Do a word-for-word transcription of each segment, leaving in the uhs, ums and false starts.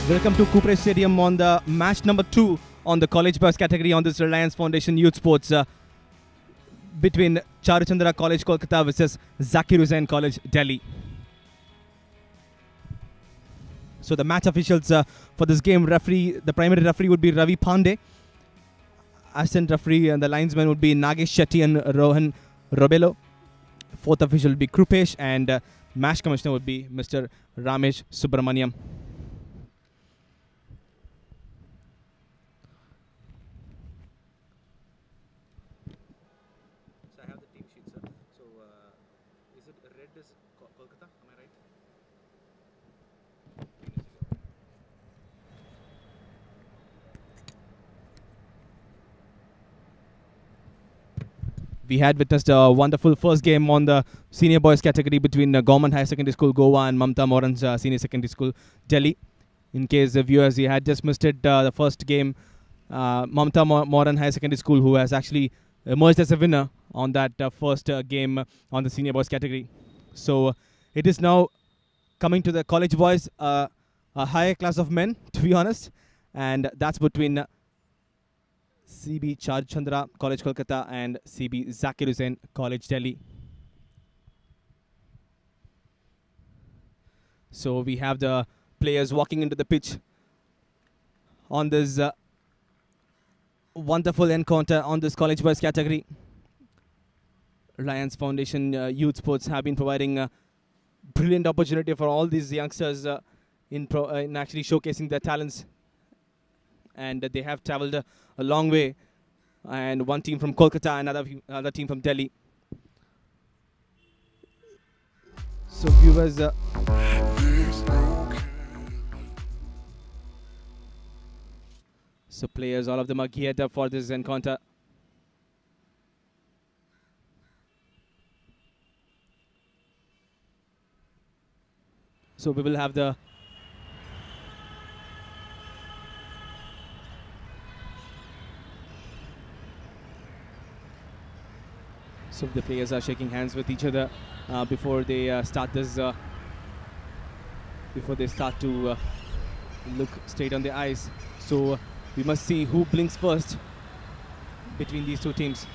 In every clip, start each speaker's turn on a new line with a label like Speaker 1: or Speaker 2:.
Speaker 1: Welcome to Cupre Stadium on the match number two on the college boys category on this Reliance Foundation Youth Sports uh, between Charuchandra College Kolkata versus Zakir Hussain College Delhi. So the match officials uh, for this game, referee, the primary referee would be Ravi Pandey. Assistant referee and the linesman would be Nagesh Shetty and Rohan Robelo. Fourth official would be Krupesh, and uh, match commissioner would be Mister Ramesh Subramaniam. So I have the team sheet, sir. So uh, is it red is Kolkata? Am I right? We had witnessed a wonderful first game on the senior boys category between uh, Government High Secondary School Goa and Mamta Moran's uh, Senior Secondary School Delhi. In case the viewers you had just missed it, uh, the first game, uh, Mamta Mo Moran High Secondary School, who has actually emerged as a winner on that uh, first uh, game on the senior boys category. So uh, it is now coming to the college boys, uh, a higher class of men, to be honest, and that's between uh, C B Charuchandra College Kolkata and C B Zakir Hussain College Delhi. So we have the players walking into the pitch on this uh, wonderful encounter on this college boys category. Reliance Foundation uh, Youth Sports have been providing a brilliant opportunity for all these youngsters uh, in, pro uh, in actually showcasing their talents. And uh, they have traveled uh, a long way, and one team from Kolkata, another another team from Delhi. So viewers, uh, so players, all of them are geared up for this encounter. So we will have the So the players are shaking hands with each other uh, before they uh, start this, uh, before they start to uh, look straight on the ice. So uh, we must see who blinks first between these two teams.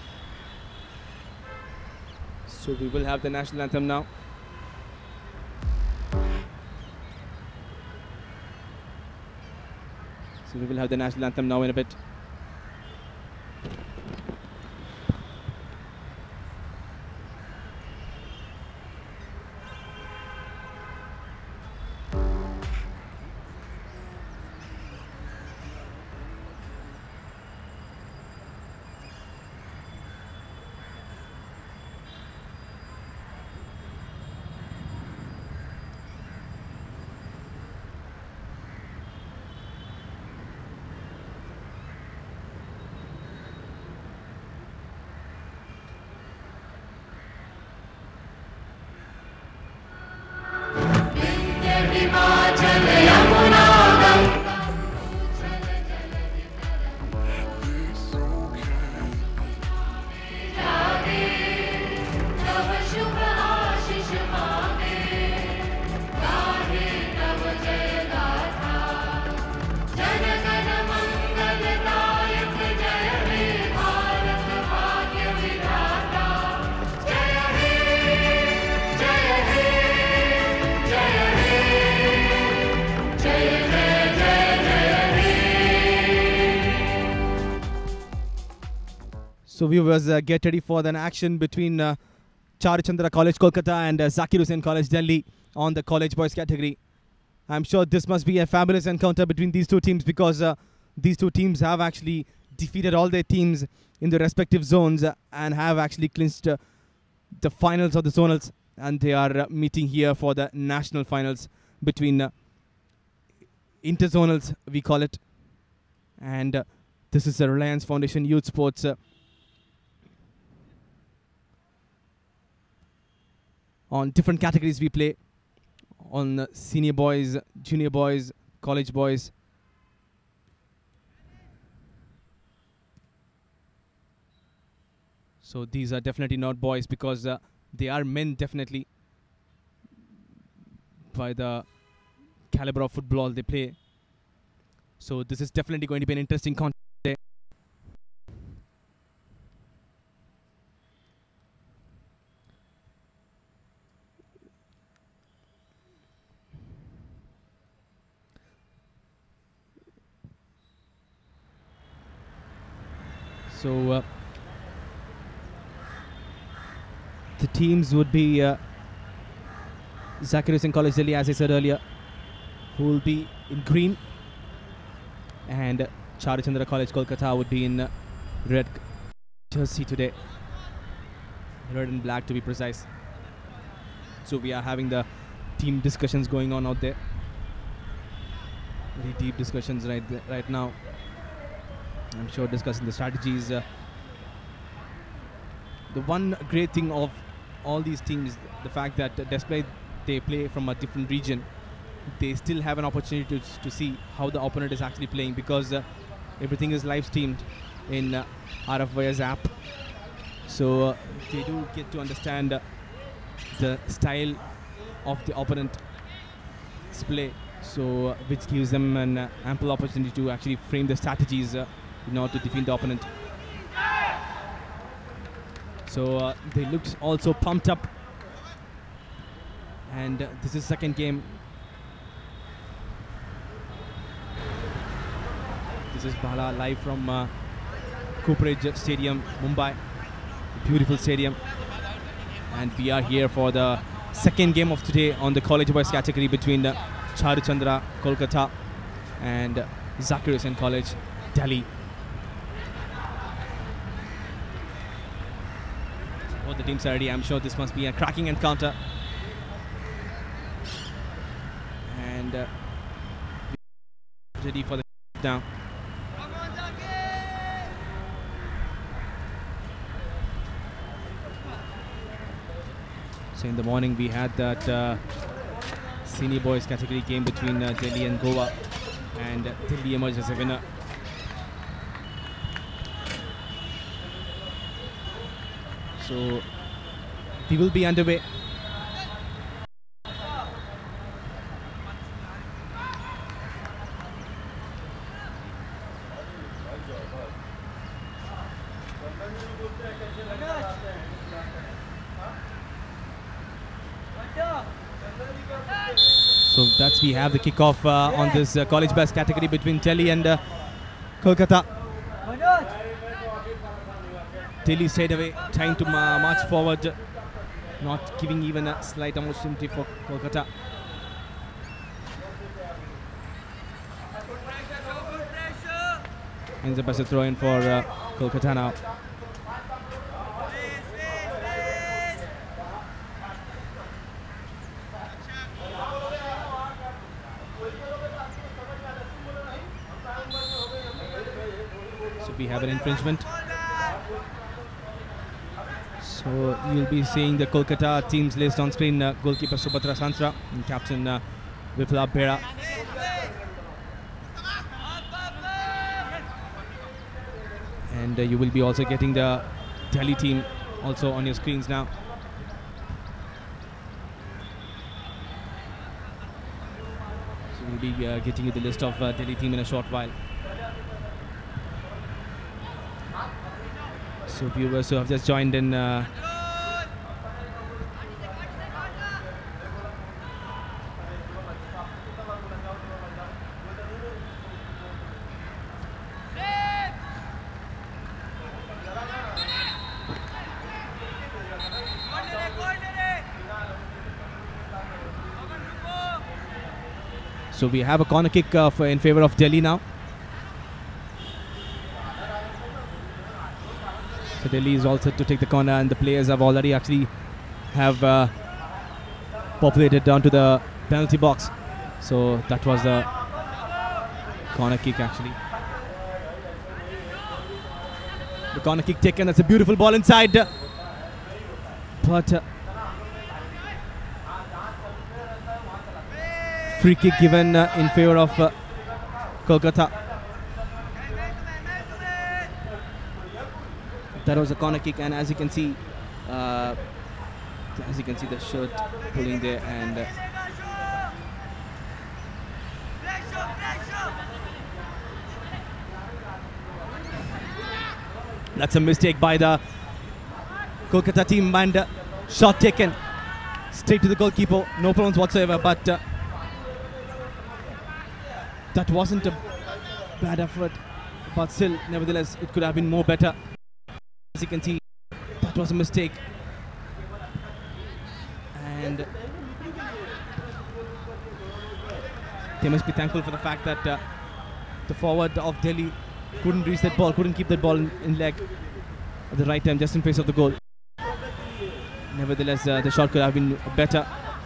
Speaker 1: So we will have the national anthem now. So we will have the national anthem now in a bit. So viewers, uh, get ready for an action between uh, Charuchandra College Kolkata and uh, Zakir Hussain College Delhi on the college boys category. I'm sure this must be a fabulous encounter between these two teams, because uh, these two teams have actually defeated all their teams in the respective zones uh, and have actually clinched uh, the finals of the zonals, and they are uh, meeting here for the national finals between uh, interzonals, we call it. And uh, this is the Reliance Foundation Youth Sports uh, on different categories we play, on uh, senior boys, junior boys, college boys. So these are definitely not boys, because uh, they are men definitely by the caliber of football they play. So this is definitely going to be an interesting contest today. So uh, the teams would be uh, Zakir Hussain College Delhi, as I said earlier, who will be in green, and uh, Charachandra College Kolkata would be in uh, red jersey today, red and black to be precise. So we are having the team discussions going on out there, very deep discussions right th right now. I'm sure discussing the strategies. Uh, the one great thing of all these teams, the fact that uh, despite they play from a different region, they still have an opportunity to, to see how the opponent is actually playing, because uh, everything is live streamed in uh, R F Y S app. So uh, they do get to understand uh, the style of the opponent's play, so uh, which gives them an uh, ample opportunity to actually frame the strategies uh, in order to defeat the opponent. So uh, they looked also pumped up, and uh, this is second game. This is Bala live from uh, Cooperage Stadium, Mumbai. Beautiful stadium. And we are here for the second game of today on the college boys category between uh, Charachandra Kolkata and uh, Zakir Hussain College Delhi. Both the teams are ready. I'm sure this must be a cracking encounter. And uh, ready for the now. So in the morning we had that uh, senior boys category game between uh, Delhi and Goa, and uh, Delhi emerged as a winner. So we will be underway. So that's we have the kickoff uh, on this uh, college best category between Delhi and uh, Kolkata. Delhi stayed away, trying to ma march forward, not giving even a slight opportunity for Kolkata. Ends up as a throw in for uh, Kolkata now. We have an infringement. So you'll be seeing the Kolkata team's list on screen. Uh, goalkeeper Subhatra Santra and captain uh, Viplab Bera. And uh, you will be also getting the Delhi team also on your screens now. So we'll be uh, getting you the list of uh, Delhi team in a short while. So viewers who have just joined in, uh, so we have a corner kick uh, for in favor of Delhi now. So Delhi is all set to take the corner, and the players have already actually have uh, populated down to the penalty box. So that was the corner kick actually. The corner kick taken. That's a beautiful ball inside. But uh, free kick given uh, in favor of uh, Kolkata. That was a corner kick, and as you can see, uh, as you can see the shirt pulling there, and uh, That's a mistake by the Kolkata team, and uh, shot taken straight to the goalkeeper. No problems whatsoever, but uh, that wasn't a bad effort. But still, nevertheless, it could have been more better. As you can see, that was a mistake. And they must be thankful for the fact that uh, the forward of Delhi couldn't reach that ball, couldn't keep that ball in, in leg at the right time, just in face of the goal. Nevertheless, uh, the shot could have been better.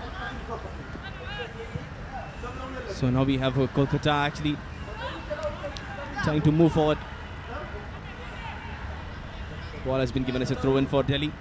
Speaker 1: So now we have uh, Kolkata actually trying to move forward. Ball has been given as a throw-in for Delhi.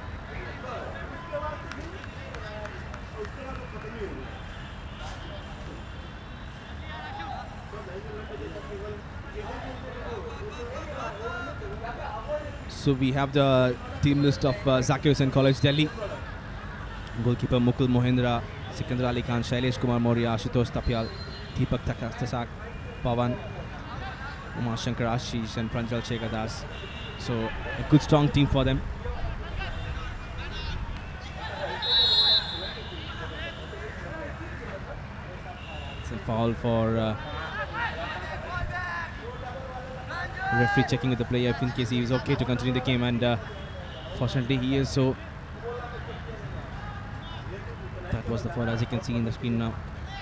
Speaker 1: So we have the team list of uh, Zakir Hussain College Delhi. Goalkeeper Mukul Mohindra, Sikandar Ali Khan, Shailesh Kumar Maurya, Ashutosh Tapyal, Deepak Tasak, Pavan, Umar Shankar Ashish and Pranjal Shekhar. So a good strong team for them. It's a foul for uh, referee checking with the player in case he is okay to continue the game, and uh, fortunately he is. So that was the foul, as you can see in the screen now.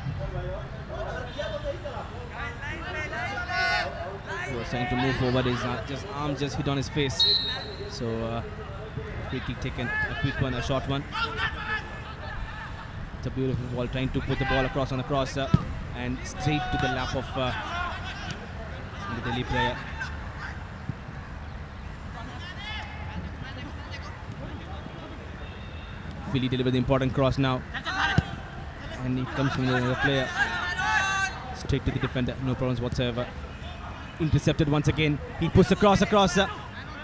Speaker 1: He was trying to move forward, his uh, just arm just hit on his face. So uh, free kick taken, a quick one, a short one. It's a beautiful ball, trying to put the ball across on the crosser and straight to the lap of uh, the Delhi player. Philly delivered the important cross now, and it comes from the, the player straight to the defender, no problems whatsoever. Intercepted once again. He puts the cross across, uh,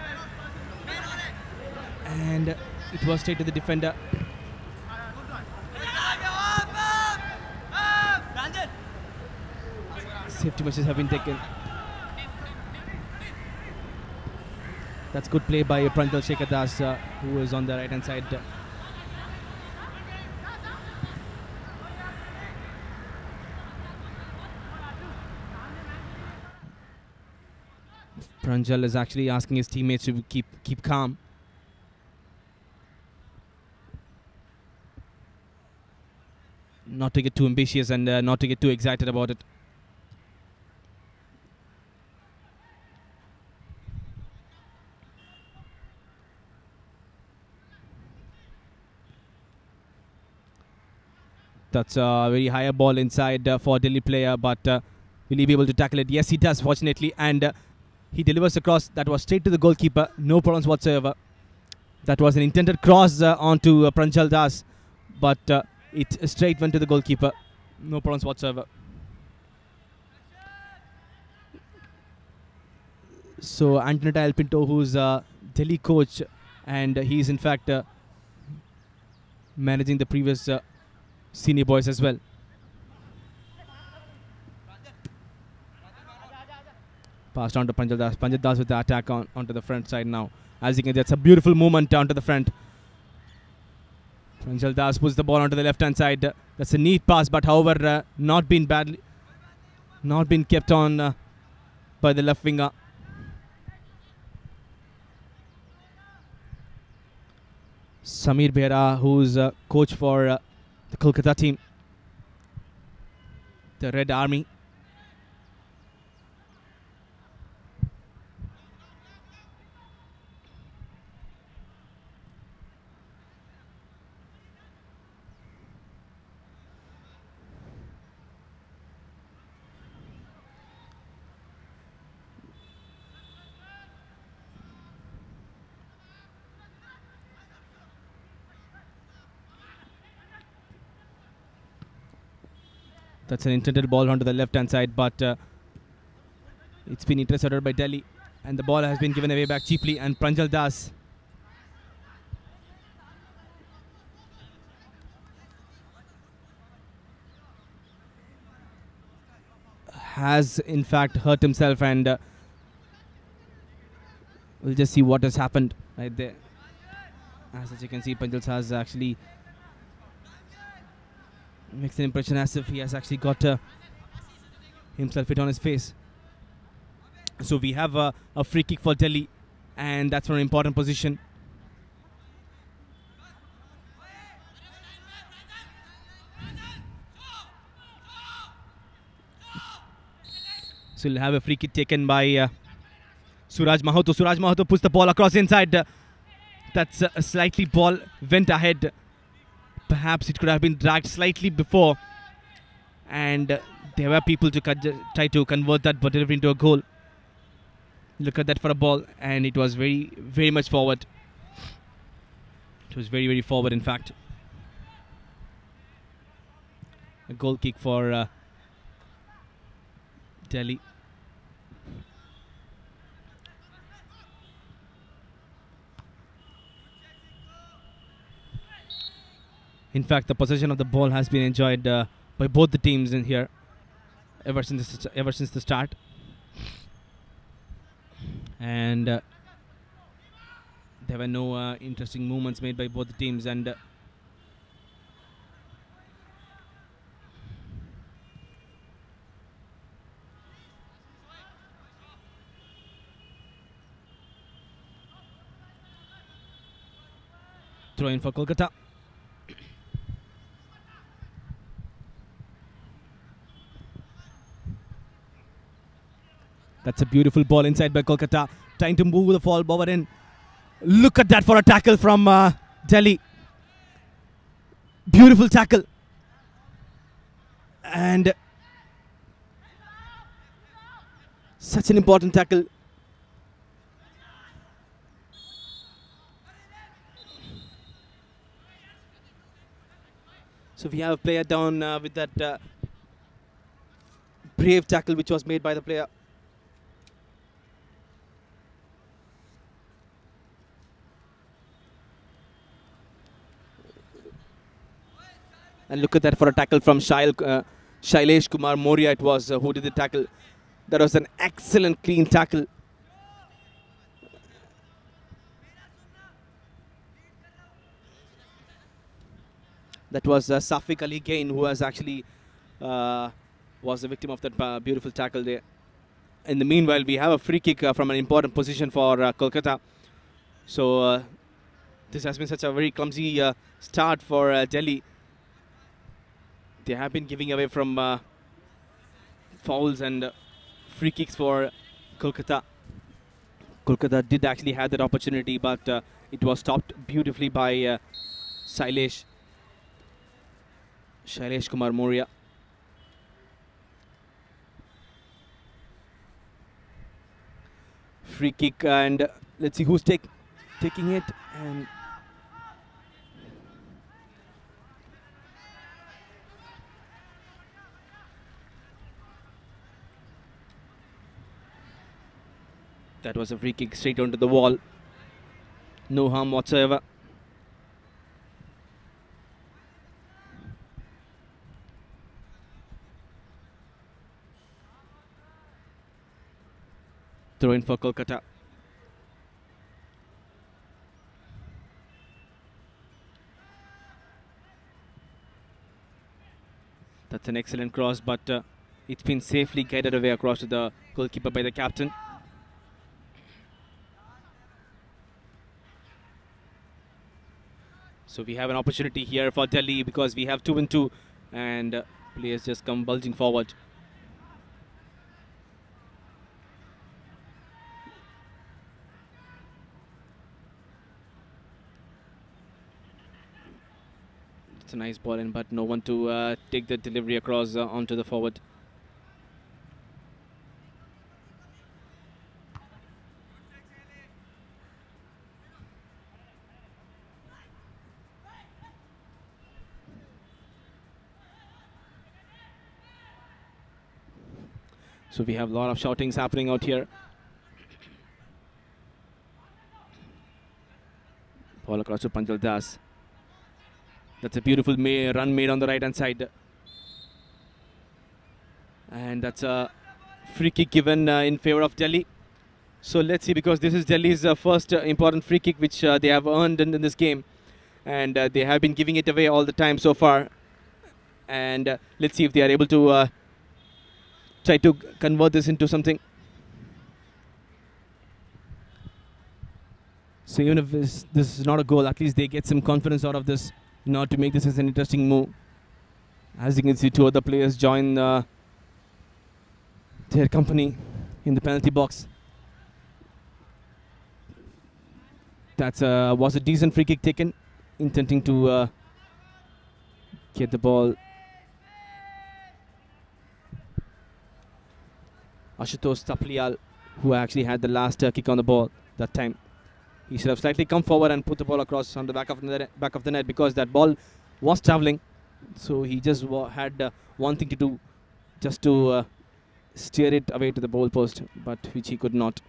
Speaker 1: and it was straight to the defender. Safety measures have been taken. That's good play by Pranjal Shekhar Das, uh, who is on the right hand side. Uh, Pranjal is actually asking his teammates to keep keep calm. Not to get too ambitious and uh, not to get too excited about it. That's a very higher ball inside uh, for Delhi player, but uh, will he be able to tackle it? Yes, he does, fortunately, and uh, he delivers a cross that was straight to the goalkeeper, no problems whatsoever. That was an intended cross uh, onto uh, Pranjal Das, but uh, it straight went to the goalkeeper, no problems whatsoever. So Antonetta El Pinto, who's a Delhi coach, and uh, he's in fact uh, managing the previous uh, senior boys as well. Passed on to Pranjal Das. Pranjal Das with the attack on onto the front side now. As you can see, that's a beautiful movement down to the front. Pranjal Das puts the ball onto the left hand side. That's a neat pass, but however, uh, not been badly, not been kept on uh, by the left winger. Samir Behra, who's a coach for uh, the Kolkata team, the Red Army. That's an intended ball onto the left-hand side, but uh, it's been intercepted by Delhi, and the ball has been given away back cheaply. And Pranjal Das has, in fact, hurt himself, and uh, We'll just see what has happened right there. As you can see, Panjal has actually makes an impression as if he has actually got uh, himself hit on his face. So we have uh, a free kick for Delhi, and that's from an important position. So we'll have a free kick taken by uh, Suraj Mahato. Suraj Mahato puts the ball across inside. Uh, that's uh, a slightly ball went ahead. Perhaps it could have been dragged slightly before, and uh, there were people to try to convert that but deliver into a goal. Look at that for a ball, and it was very, very much forward. It was very, very forward, in fact. A goal kick for uh, Delhi. In fact, the possession of the ball has been enjoyed uh, by both the teams in here ever since ever since the start, and uh, there were no uh, interesting movements made by both the teams. And uh, throw in for Kolkata. That's a beautiful ball inside by Kolkata, trying to move the ball forward in. Look at that for a tackle from uh, Delhi. Beautiful tackle. And such an important tackle. So we have a player down uh, with that uh, brave tackle which was made by the player. And look at that for a tackle from Shail, uh, Shailesh Kumar Moria. It was uh, who did the tackle. That was an excellent clean tackle. That was uh, Safiq Ali Gain, who was actually uh, was the victim of that uh, beautiful tackle there. In the meanwhile, we have a free kick uh, from an important position for uh, Kolkata. So uh, this has been such a very clumsy uh, start for uh, Delhi. They have been giving away from uh, fouls and uh, free kicks for Kolkata. Kolkata did actually have that opportunity, but uh, it was stopped beautifully by uh, Shailesh. Shailesh Kumar Moria. Free kick, and uh, let's see who's take, taking it. And that was a free kick straight onto the wall. No harm whatsoever. Throw in for Kolkata. That's an excellent cross, but uh, it's been safely guided away across to the goalkeeper by the captain. So we have an opportunity here for Delhi because we have two and two, and uh, players just come bulging forward. It's a nice ball in, but no one to uh, take the delivery across uh, onto the forward. So we have a lot of shoutings happening out here. Ball across to Panjal Das. That's a beautiful ma run made on the right hand side. And that's a free kick given uh, in favor of Delhi. So let's see, because this is Delhi's uh, first uh, important free kick which uh, they have earned in, in this game, and uh, they have been giving it away all the time so far. And uh, let's see if they are able to uh, try to convert this into something. So even if this, this is not a goal, at least they get some confidence out of this, not to make this as an interesting move. As you can see, two other players join uh, their company in the penalty box. That uh, was a decent free kick taken, intending to uh, get the ball. Ashutosh Taplial, who actually had the last uh, kick on the ball that time. He should have slightly come forward and put the ball across on the back of the net, back of the net, because that ball was traveling. So he just wa had uh, one thing to do, just to uh, steer it away to the goal post, but which he could not.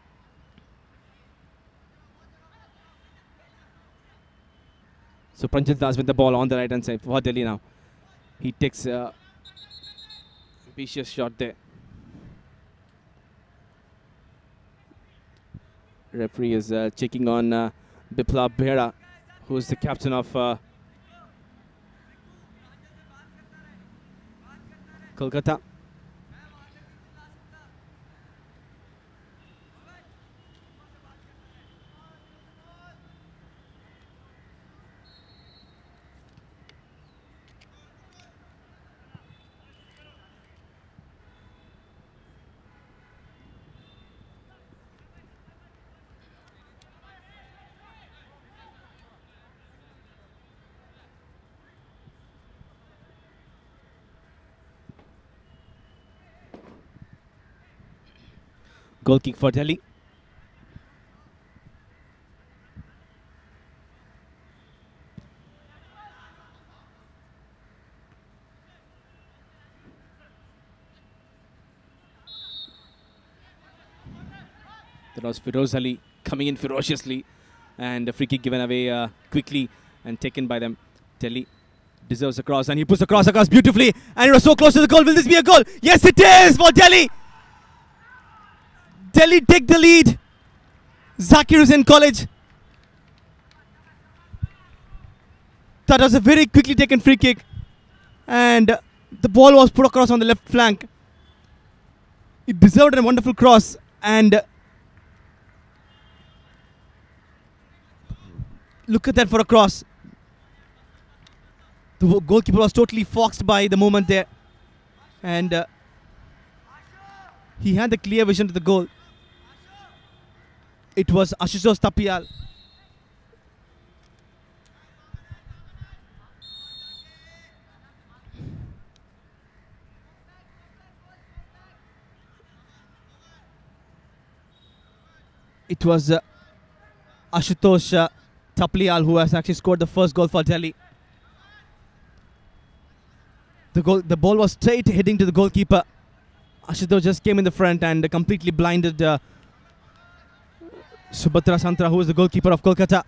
Speaker 1: So Pranjit Das with the ball on the right hand side for Delhi now. He takes a vicious shot there. Referee is uh, checking on uh, Biplab Behra, who is the captain of uh, Kolkata. Goal kick for Delhi. That was Firoz Ali coming in ferociously, and a free kick given away uh, quickly and taken by them. Delhi deserves a cross, and he puts the cross across beautifully, and it was so close to the goal. Will this be a goal? Yes, it is for Delhi. Delhi take the lead. Zakir Hussain College. That was a very quickly taken free kick, and uh, the ball was put across on the left flank. It deserved a wonderful cross, and uh, look at that for a cross. The goalkeeper was totally foxed by the moment there, and uh, he had the clear vision to the goal. It was Ashutosh Taplial. It was uh, Ashutosh uh, Taplial who has actually scored the first goal for Delhi. The goal, the ball was straight heading to the goalkeeper. Ashutosh just came in the front and uh, completely blinded uh, Subhatra Santra, who is the goalkeeper of Kolkata.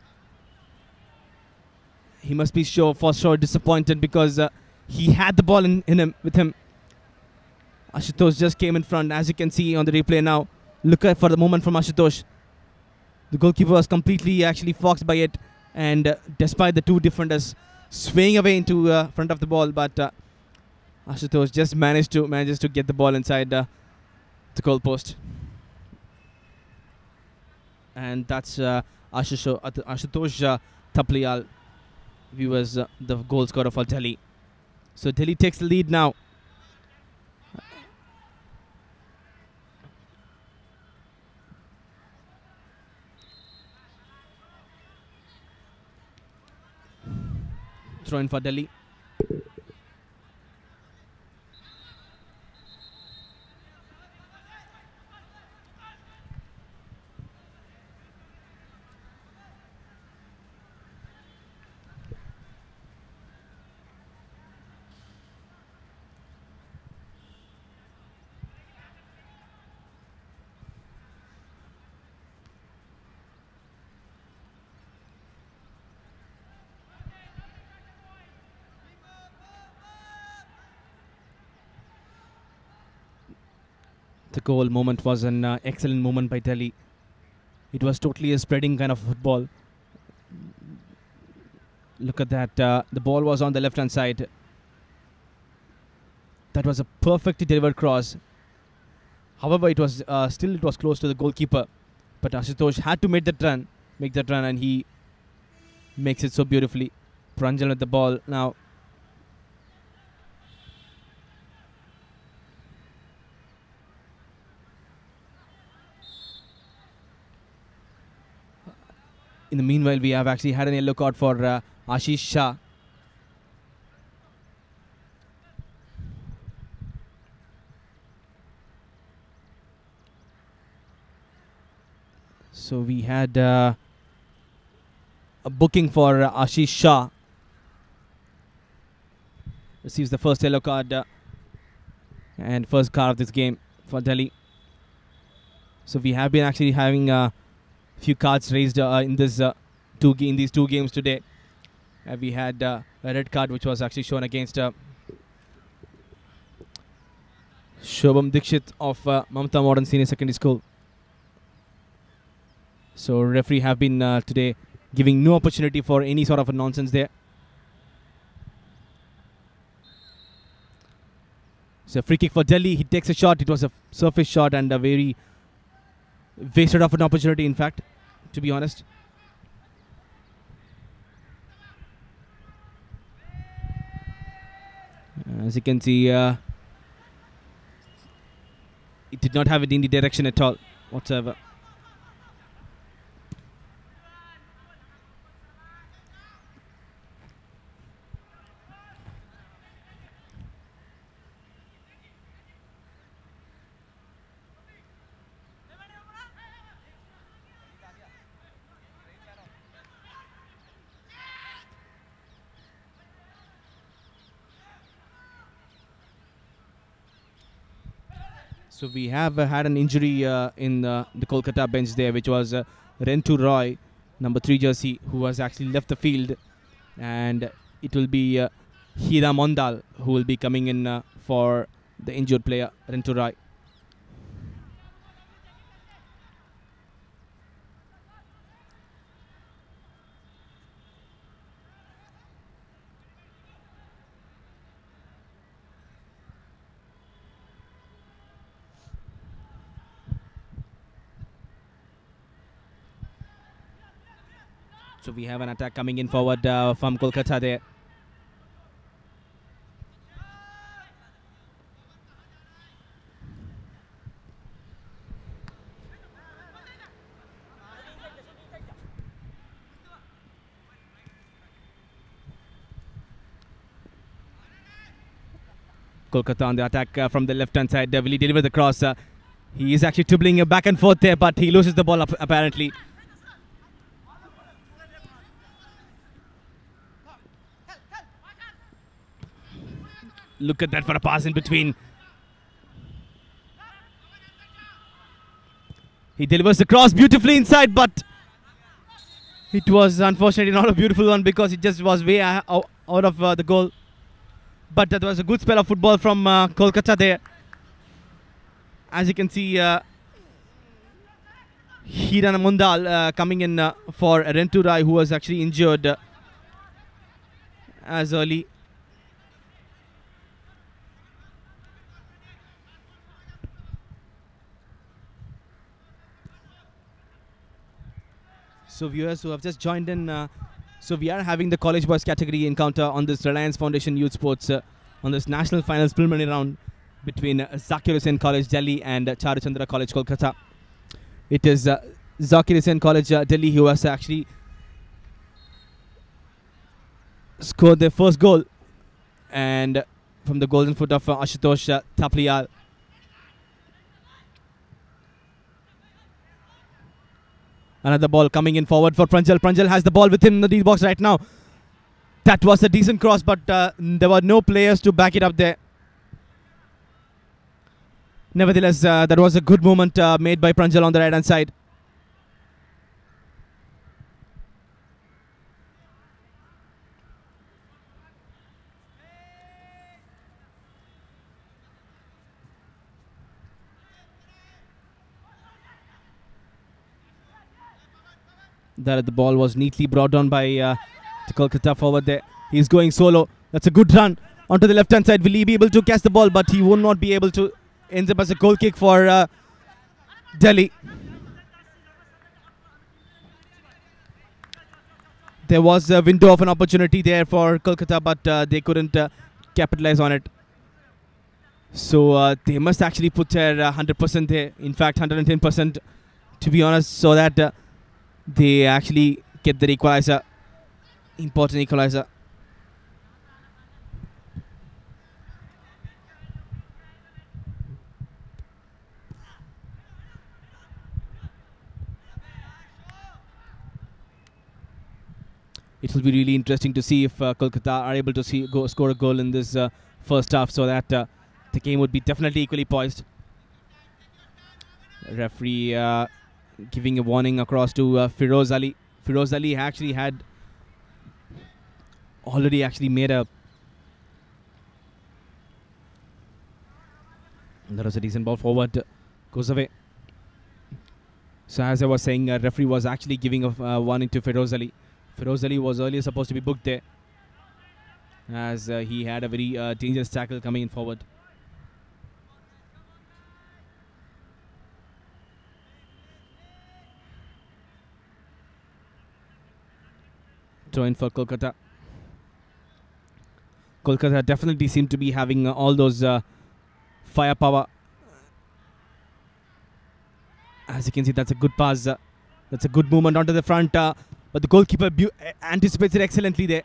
Speaker 1: He must be sure, for sure disappointed, because uh, he had the ball in, in him with him. Ashutosh just came in front, as you can see on the replay now. Look at for the moment from Ashutosh. The goalkeeper was completely actually foxed by it, and uh, despite the two defenders swaying away into uh, front of the ball, but uh, Ashutosh just managed to manages to get the ball inside uh, the goal post. And that's uh, Ashutosh, Ashutosh uh, Taplial, viewers, uh, the goal scorer for Delhi. So Delhi takes the lead now. Throw in for Delhi. The goal moment was an uh, excellent moment by Delhi. It was totally a spreading kind of football. Look at that. Uh, the ball was on the left-hand side. That was a perfectly delivered cross. However, it was uh, still it was close to the goalkeeper. But Ashutosh had to make that run, make that run, and he makes it so beautifully. Pranjal with the ball now. In the meanwhile, we have actually had an yellow card for uh, Ashish Shah. So we had uh, a booking for uh, Ashish Shah. Receives the first yellow card uh, and first card of this game for Delhi. So we have been actually having a few cards raised uh, in this uh, two in these two games today. Uh, we had uh, a red card which was actually shown against uh, Shobham Dikshit of uh, Mamta Modern Senior Secondary School. So referee have been uh, today giving no opportunity for any sort of a nonsense there. So free kick for Delhi. He takes a shot. It was a surface shot and a very wasted of an opportunity, in fact, to be honest. As you can see, uh, it did not have it in the direction at all whatsoever. So we have uh, had an injury uh, in uh, the Kolkata bench there, which was uh, Rentu Roy, number three jersey, who has actually left the field. And it will be uh, Hira Mondal who will be coming in uh, for the injured player, Rentu Roy. So we have an attack coming in forward uh, from Kolkata there. Kolkata on the attack uh, from the left-hand side. Uh, will he deliver the cross? Uh, he is actually dribbling uh, back and forth there, but he loses the ball up apparently. Look at that for a pass in between. He delivers the cross beautifully inside, but it was unfortunately not a beautiful one because it just was way out of uh, the goal. But that was a good spell of football from uh, Kolkata there. As you can see, uh, Hiran Mundal uh, coming in uh, for Rentu Rai, who was actually injured uh, as early. So viewers who have just joined in, uh, so we are having the college boys category encounter on this Reliance Foundation Youth Sports uh, on this national finals preliminary round between uh, Zakir Hussain College Delhi and uh, Charuchandra College Kolkata. It is uh, Zakir Hussain College uh, Delhi who has actually scored their first goal, and uh, from the golden foot of uh, Ashutosh uh, Thapliyal. Another ball coming in forward for Pranjal. Pranjal has the ball within the D box right now. That was a decent cross, but uh, there were no players to back it up there. Nevertheless, uh, that was a good movement uh, made by Pranjal on the right hand side. That the ball was neatly brought down by uh, the Kolkata forward there. He's going solo. That's a good run onto the left hand side. Will he be able to catch the ball? But he will not be able to. Ends up as a goal kick for uh, Delhi. There was a window of an opportunity there for Kolkata, but uh, they couldn't uh, capitalize on it. So uh, they must actually put their uh, one hundred percent there. In fact, one hundred ten percent to be honest, so that uh, they actually get the equalizer. Important equalizer. It will be really interesting to see if uh, Kolkata are able to see go score a goal in this uh, first half, so that uh, the game would be definitely equally poised. Referee uh, giving a warning across to uh, Firoz Ali. Firoz Ali actually had already actually made a. That was a decent ball forward. Uh, goes away. So as I was saying, uh, referee was actually giving a uh, warning to Firoz Ali. Firoz Ali was earlier supposed to be booked there, as uh, he had a very uh, dangerous tackle coming in forward. Throw in for Kolkata. Kolkata definitely seem to be having uh, all those uh, firepower. As you can see, that's a good pass. Uh, that's a good movement onto the front. Uh, but the goalkeeper anticipates it excellently there.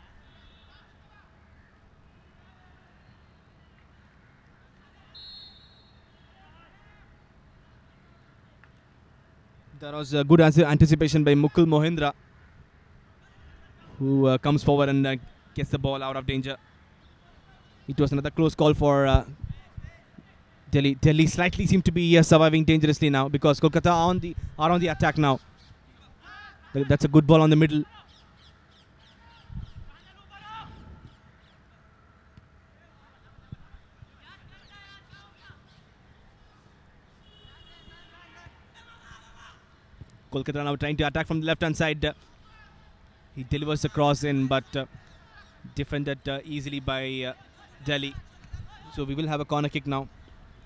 Speaker 1: There was a good anticipation by Mukul Mohindra, who uh, comes forward and uh, gets the ball out of danger. It was another close call for uh, Delhi. Delhi slightly seem to be uh, surviving dangerously now, because Kolkata are on the are on the attack now. That's a good ball on the middle. Kolkata now trying to attack from the left hand side. Uh, he delivers the cross in, but uh, defended uh, easily by uh, Delhi. So we will have a corner kick now.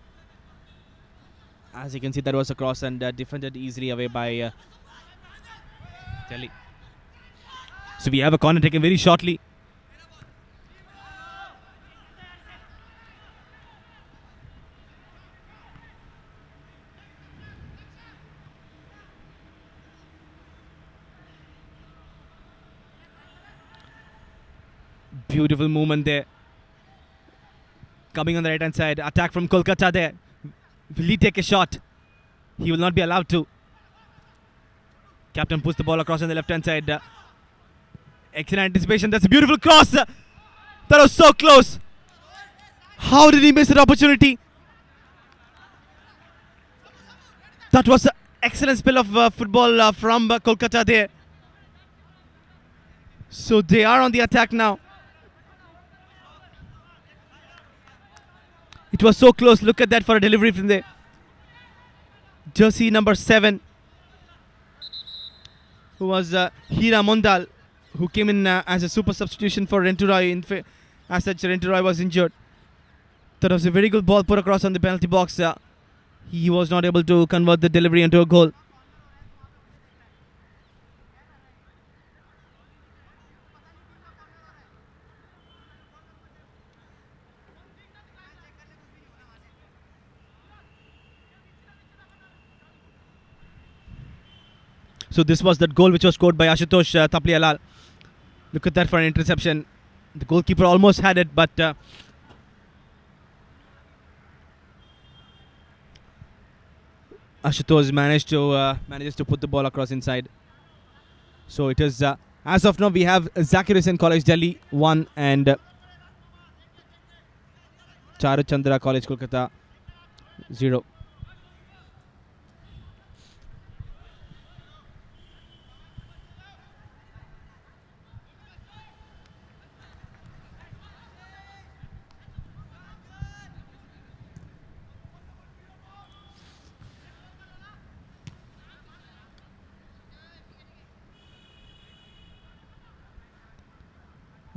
Speaker 1: As you can see, that was a cross and uh, defended easily away by uh, Delhi. So we have a corner taken very shortly. Beautiful movement there. Coming on the right hand side. Attack from Kolkata there. Will he take a shot? He will not be allowed to. Captain puts the ball across on the left hand side. Uh, excellent anticipation. That's a beautiful cross. Uh, that was so close. How did he miss that opportunity? That was an excellent spell of uh, football uh, from uh, Kolkata there. So they are on the attack now. It was so close. Look at that for a delivery from there. Jersey number seven, who was uh, Hira Mondal, who came in uh, as a super substitution for Renturoy. In as such, Renturoy was injured. That was a very good ball put across on the penalty box. Uh, he was not able to convert the delivery into a goal. So this was that goal which was scored by Ashutosh uh, Taplialal. Look at that for an interception. The goalkeeper almost had it, but uh, Ashutosh managed to uh, manages to put the ball across inside. So it is uh, as of now we have Zakir Hussain College Delhi one and uh, Charu Chandra College Kolkata zero.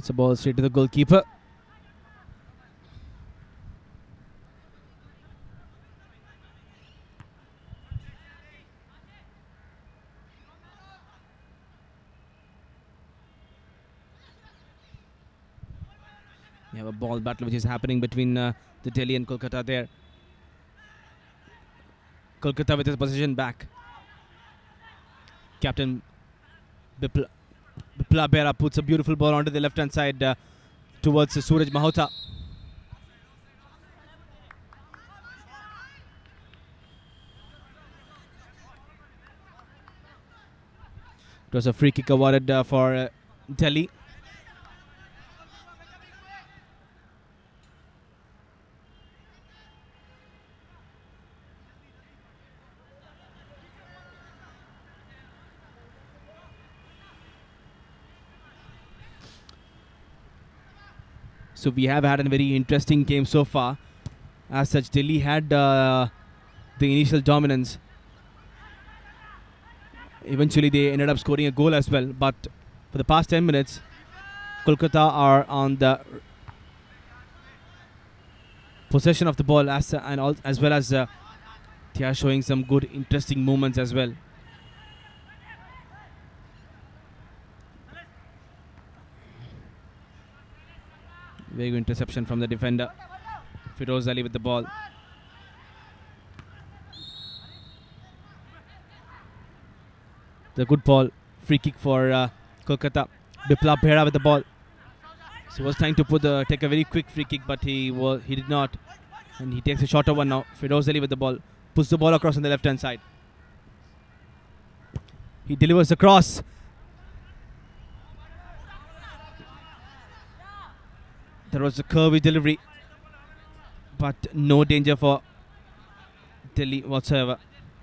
Speaker 1: It's a ball straight to the goalkeeper. We have a ball battle which is happening between uh, the Delhi and Kolkata there. Kolkata with his position back. Captain Bipla, Bipla Behera puts a beautiful ball onto the left hand side uh, towards uh, Suraj Mahota. It was a free kick awarded uh, for uh, Delhi. So we have had a very interesting game so far. As such, Delhi had uh, the initial dominance. Eventually they ended up scoring a goal as well. But for the past ten minutes, Kolkata are on the possession of the ball as, uh, and all, as well as uh, they are showing some good interesting movements as well. Very good interception from the defender. Firoz Ali with the ball. The good ball. Free kick for uh, Kolkata. Bipla Behera with the ball. So he was trying to put the, take a very quick free kick, but he was he did not. And he takes a shorter one now. Firoz Ali with the ball. Puts the ball across on the left hand side. He delivers the cross. There was a curvy delivery, but no danger for Delhi whatsoever.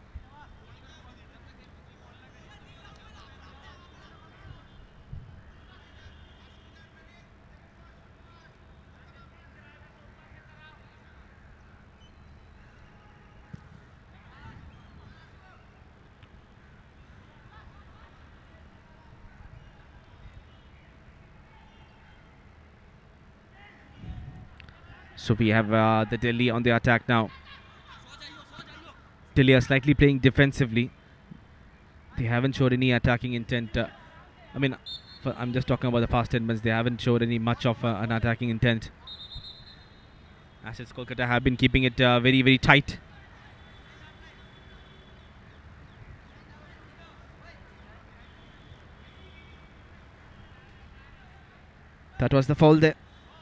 Speaker 1: So we have uh, the Delhi on the attack now. Delhi are slightly playing defensively. They haven't showed any attacking intent. Uh, I mean, for, I'm just talking about the past ten minutes. They haven't showed any much of uh, an attacking intent. As it's Kolkata have been keeping it uh, very, very tight. That was the foul there.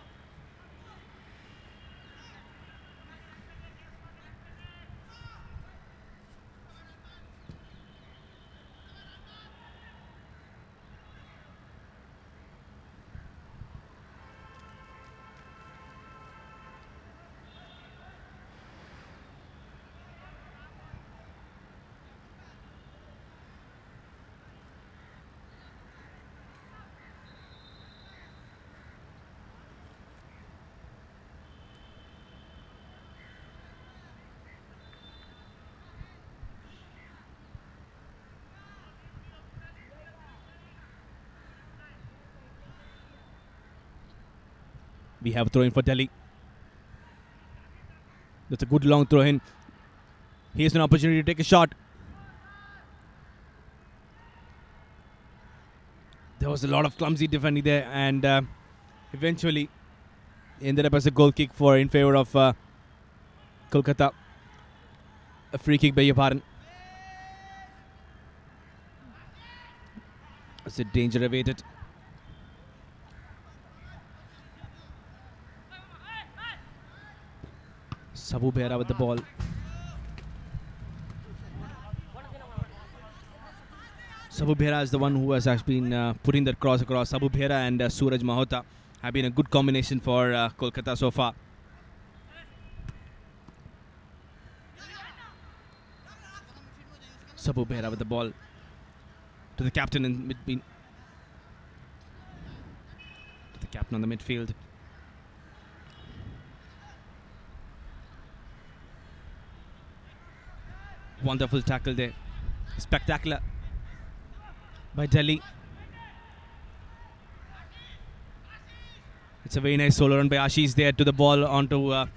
Speaker 1: We have a throw in for Delhi. That's a good long throw in. Here's an opportunity to take a shot. There was a lot of clumsy defending there, and uh, eventually ended up as a goal kick for in favor of uh, Kolkata. A free kick, beg your pardon. It's a danger awaited. Saboo Behera with the ball. Saboo Behera is the one who has actually been uh, putting that cross across. Saboo Behera and uh, Suraj Mahota have been a good combination for uh, Kolkata so far. Saboo Behera with the ball to the captain in midfield. To the captain on the midfield. Wonderful tackle there. Spectacular by Delhi. It's a very nice solo run by Ashish there to the ball onto uh,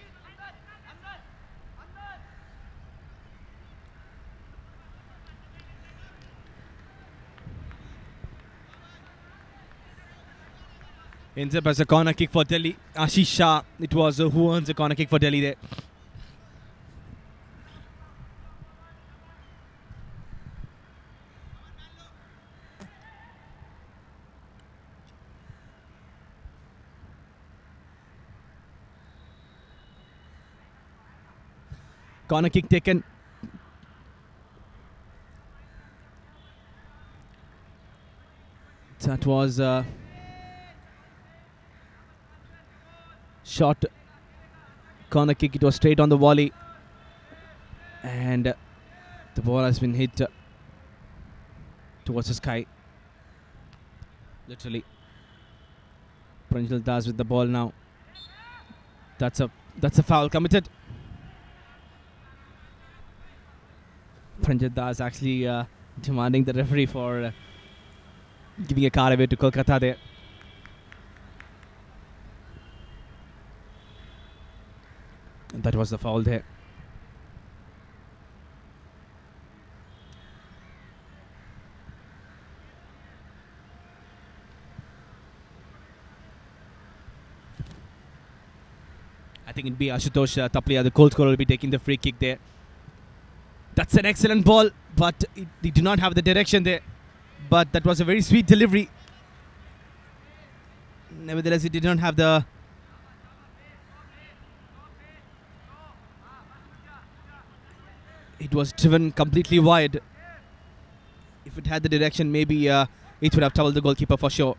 Speaker 1: ends up as a corner kick for Delhi. Ashish Shah, it was uh, who earns a corner kick for Delhi there. Corner kick taken. That was uh, short corner kick. It was straight on the volley, and uh, the ball has been hit uh, towards the sky. Literally, Pranjal Das with the ball now. That's a that's a foul committed. Pranjal Das actually uh, demanding the referee for uh, giving a card away to Kolkata there. And that was the foul there. I think it'll be Ashutosh uh, Taplia, the goal scorer, will be taking the free kick there. That's an excellent ball, but it, he did not have the direction there. But that was a very sweet delivery. Nevertheless, he did not have the... It was driven completely wide. If it had the direction, maybe uh, it would have troubled the goalkeeper for sure.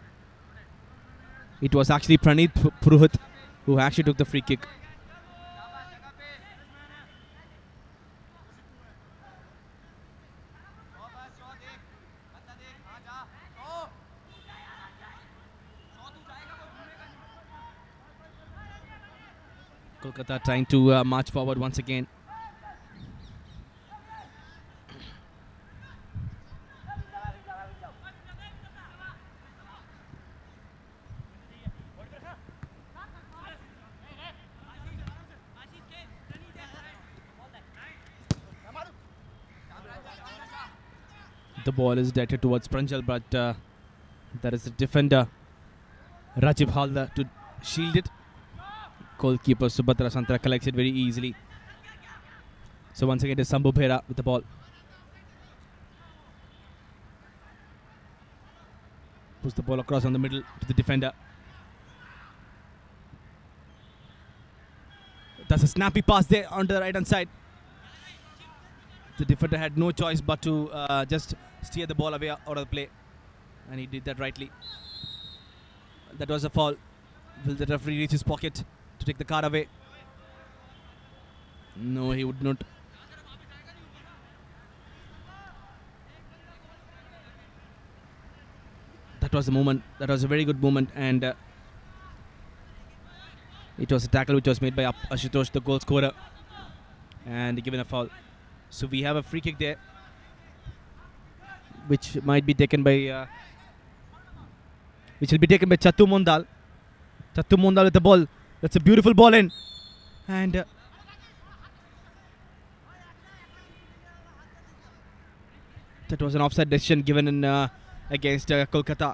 Speaker 1: It was actually Praneeth Purohit who actually took the free kick. Kolkata trying to uh, march forward once again. The ball is directed towards Pranjal, but uh, there is a defender, Rajib Halda, to shield it. Goalkeeper Subhatra Santra collects it very easily. So once again it is Sambhu Bhera with the ball. Puts the ball across on the middle to the defender. That's a snappy pass there onto the right hand side. The defender had no choice but to uh, just steer the ball away out of the play, and he did that rightly. That was a foul. Will the referee reach his pocket to take the card away? No, he would not. That was a moment. That was a very good moment, and uh, it was a tackle which was made by Ashutosh, the goal scorer, and given a foul. So we have a free kick there, which might be taken by, uh, which will be taken by Chattu Mondal. Chattu Mondal with the ball. That's a beautiful ball in, and uh, that was an offside decision given in uh, against uh, Kolkata.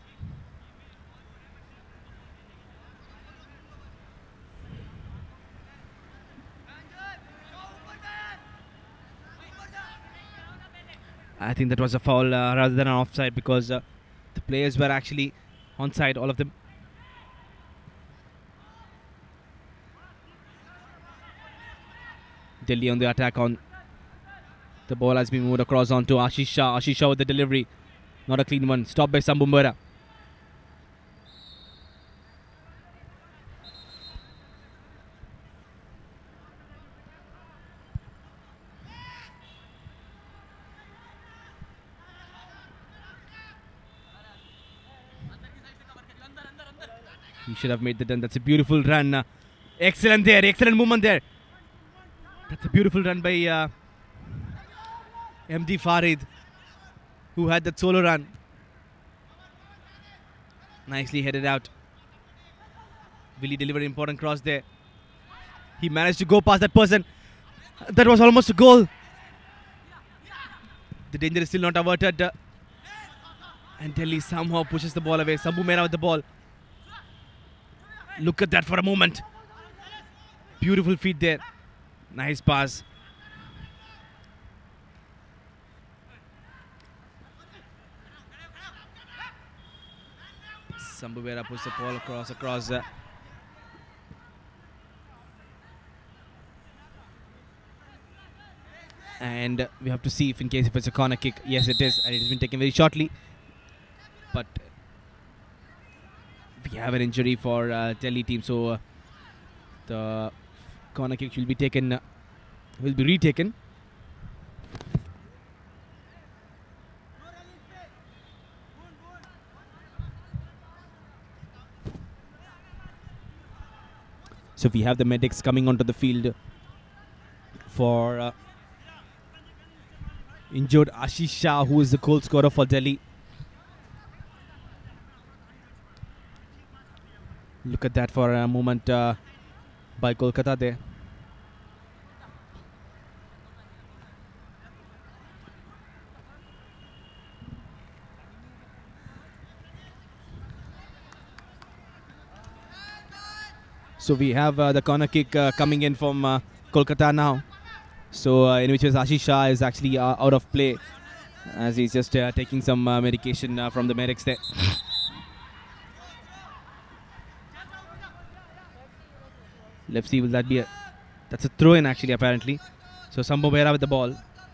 Speaker 1: I think that was a foul uh, rather than an offside, because uh, the players were actually onside, all of them. Delhi on the attack on. The ball has been moved across onto Ashish Shah. Ashish Shah with the delivery. Not a clean one. Stopped by Sambhu Bhera. He should have made the run. That's a beautiful run. Uh, excellent there. Excellent movement there. That's a beautiful run by uh, M D Farid, who had that solo run. Nicely headed out. Will he deliver an important cross there? He managed to go past that person. That was almost a goal. The danger is still not averted. Uh, and Delhi somehow pushes the ball away. Sambhu Mehra with the ball. Look at that for a moment. Beautiful feet there. Nice pass. Sambhu Mehra pushes the ball across, across. Uh, and uh, we have to see if in case if it's a corner kick. Yes, it is, and it has been taken very shortly. But we have an injury for uh, Delhi team, so uh, the corner kick will be taken, uh, will be retaken. So we have the medics coming onto the field for uh, injured Ashish Shah, who is the goal scorer for Delhi. Look at that for a moment uh, by Kolkata there. So we have uh, the corner kick uh, coming in from uh, Kolkata now. So uh, in which is Ashish Shah is actually uh, out of play as he's just uh, taking some uh, medication uh, from the medics there. Let's see, will that be a... That's a throw-in actually apparently. So Sambhu Mehra with the ball.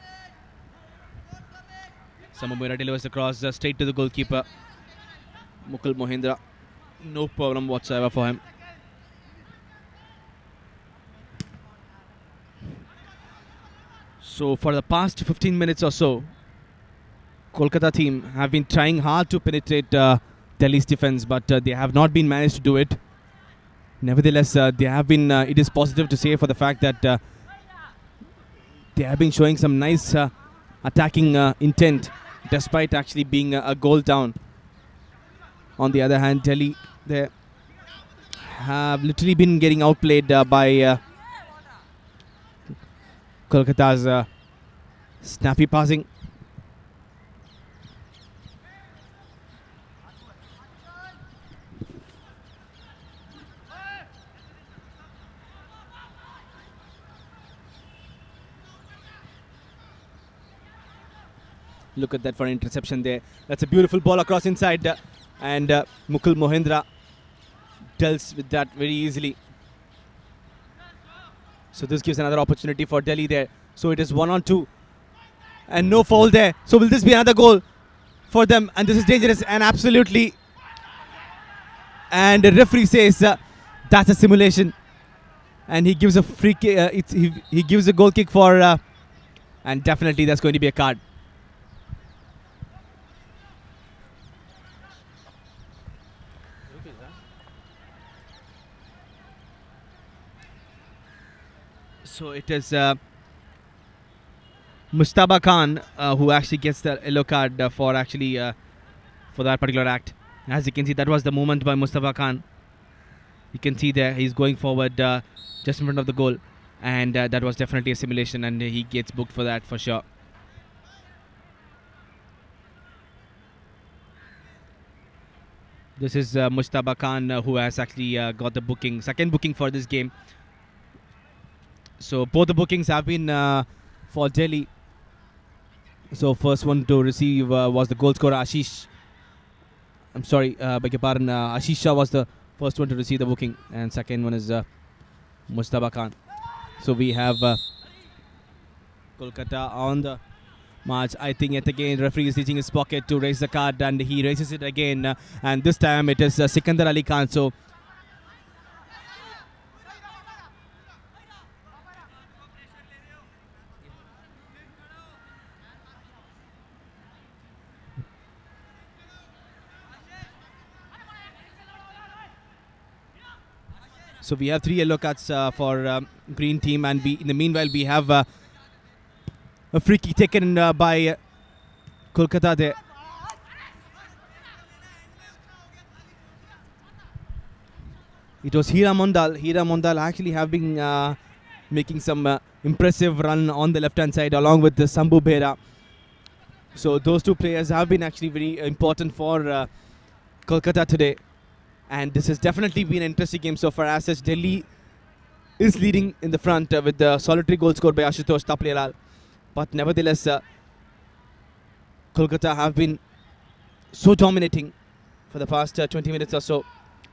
Speaker 1: Sambhu Mehra delivers the cross uh, straight to the goalkeeper. Mukul Mohindra. No problem whatsoever for him. So for the past fifteen minutes or so, Kolkata team have been trying hard to penetrate uh, Delhi's defense, but uh, they have not been managed to do it. Nevertheless, uh, they have been. Uh, it is positive to say for the fact that uh, they have been showing some nice uh, attacking uh, intent, despite actually being uh, a goal down. On the other hand, Delhi they have literally been getting outplayed uh, by uh, Kolkata's uh, snappy passing. Look at that for an interception there. That's a beautiful ball across inside uh, and uh, Mukul Mohindra deals with that very easily. So this gives another opportunity for Delhi there. So it is one on two and no foul there. So will this be another goal for them? And this is dangerous and absolutely. And the referee says uh, that's a simulation, and he gives a free kick. Uh, it's, he, he gives a goal kick for, uh, and definitely that's going to be a card. So it is uh, Mustaba Khan uh, who actually gets the yellow card uh, for actually uh, for that particular act. As you can see, that was the movement by Mustaba Khan. You can see there he's going forward uh, just in front of the goal, and uh, that was definitely a simulation, and uh, he gets booked for that for sure. This is uh, Mustaba Khan uh, who has actually uh, got the booking, second booking for this game. So both the bookings have been uh, for Delhi. So first one to receive uh, was the goal scorer Ashish. I'm sorry, uh, beg your pardon. Uh, Ashish Shah was the first one to receive the booking, and second one is uh, Mustaba Khan. So we have uh, Kolkata on the march. I think yet again referee is reaching his pocket to raise the card, and he raises it again. Uh, and this time it is uh, Sikandar Ali Khan. So So we have three yellow cards uh, for um, green team, and we in the meanwhile we have uh, a free kick taken uh, by uh, Kolkata there. It was Hira Mondal. Hira Mondal actually have been uh, making some uh, impressive run on the left-hand side along with the Sambhu Bera. So those two players have been actually very important for uh, Kolkata today. And this has definitely been an interesting game so far. As such, Delhi is leading in the front uh, with the solitary goal scored by Ashutosh Taplelal. But nevertheless, uh, Kolkata have been so dominating for the past uh, twenty minutes or so.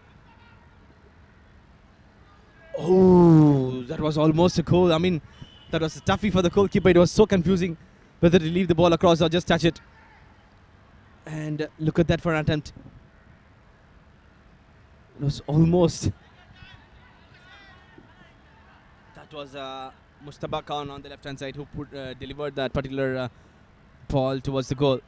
Speaker 1: Oh, that was almost a goal. I mean, that was a toughie for the goalkeeper. It was so confusing whether to leave the ball across or just touch it. And uh, look at that for an attempt. It was almost. That was uh, Mustaba Khan on the left-hand side who put, uh, delivered that particular uh, ball towards the goal.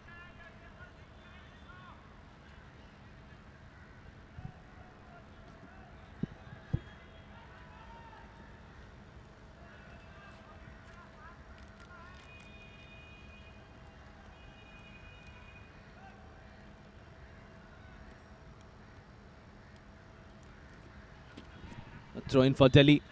Speaker 1: A throw in for Delhi.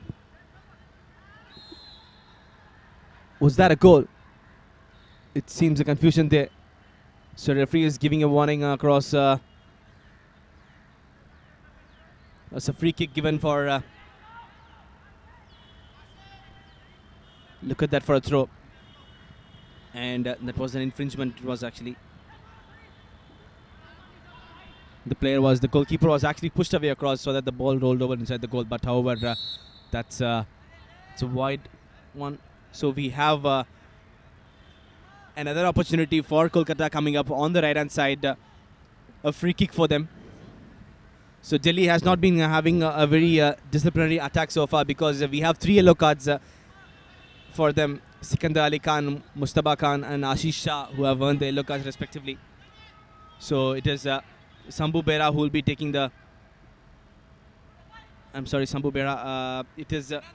Speaker 1: Was that a goal? It seems a confusion there. So referee is giving a warning across. Uh, that's a free kick given for. Uh, look at that for a throw. And uh, that was an infringement. It was actually. The player was, the goalkeeper was actually pushed away across so that the ball rolled over inside the goal. But however, uh, that's uh, it's a wide one. So we have uh, another opportunity for Kolkata coming up on the right hand side. Uh, a free kick for them. So Delhi has not been uh, having a, a very uh, disciplinary attack so far because uh, we have three yellow cards uh, for them. Sikandar Ali Khan, Mustaba Khan and Ashish Shah who have earned the yellow cards respectively. So it is uh, Sambhu Bera who will be taking the. I'm sorry, Sambhu Bera. Uh, it is. Uh,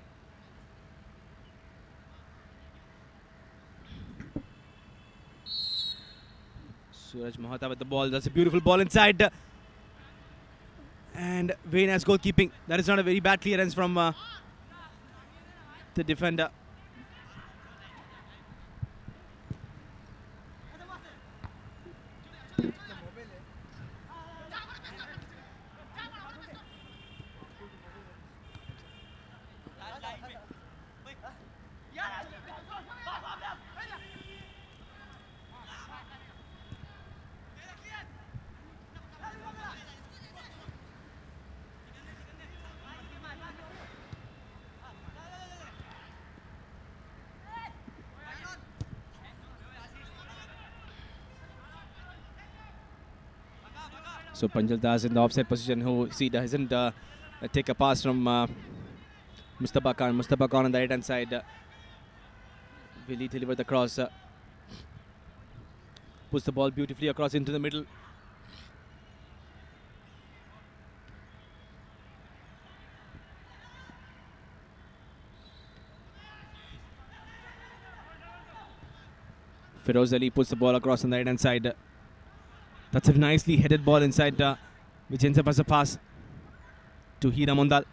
Speaker 1: Suraj Mahata with the ball. That's a beautiful ball inside. Uh, and very nice goalkeeping. That is not a very bad clearance from uh, the defender. So Pranjal Das in the offside position who see doesn't uh, take a pass from uh, Mustaba Khan. Mustaba Khan on the right hand side. Uh, will he deliver the cross? Uh, puts the ball beautifully across into the middle. Feroz Ali puts the ball across on the right hand side. Uh, That's a nicely headed ball inside, uh, which ends up as a pass to Hira Mondal.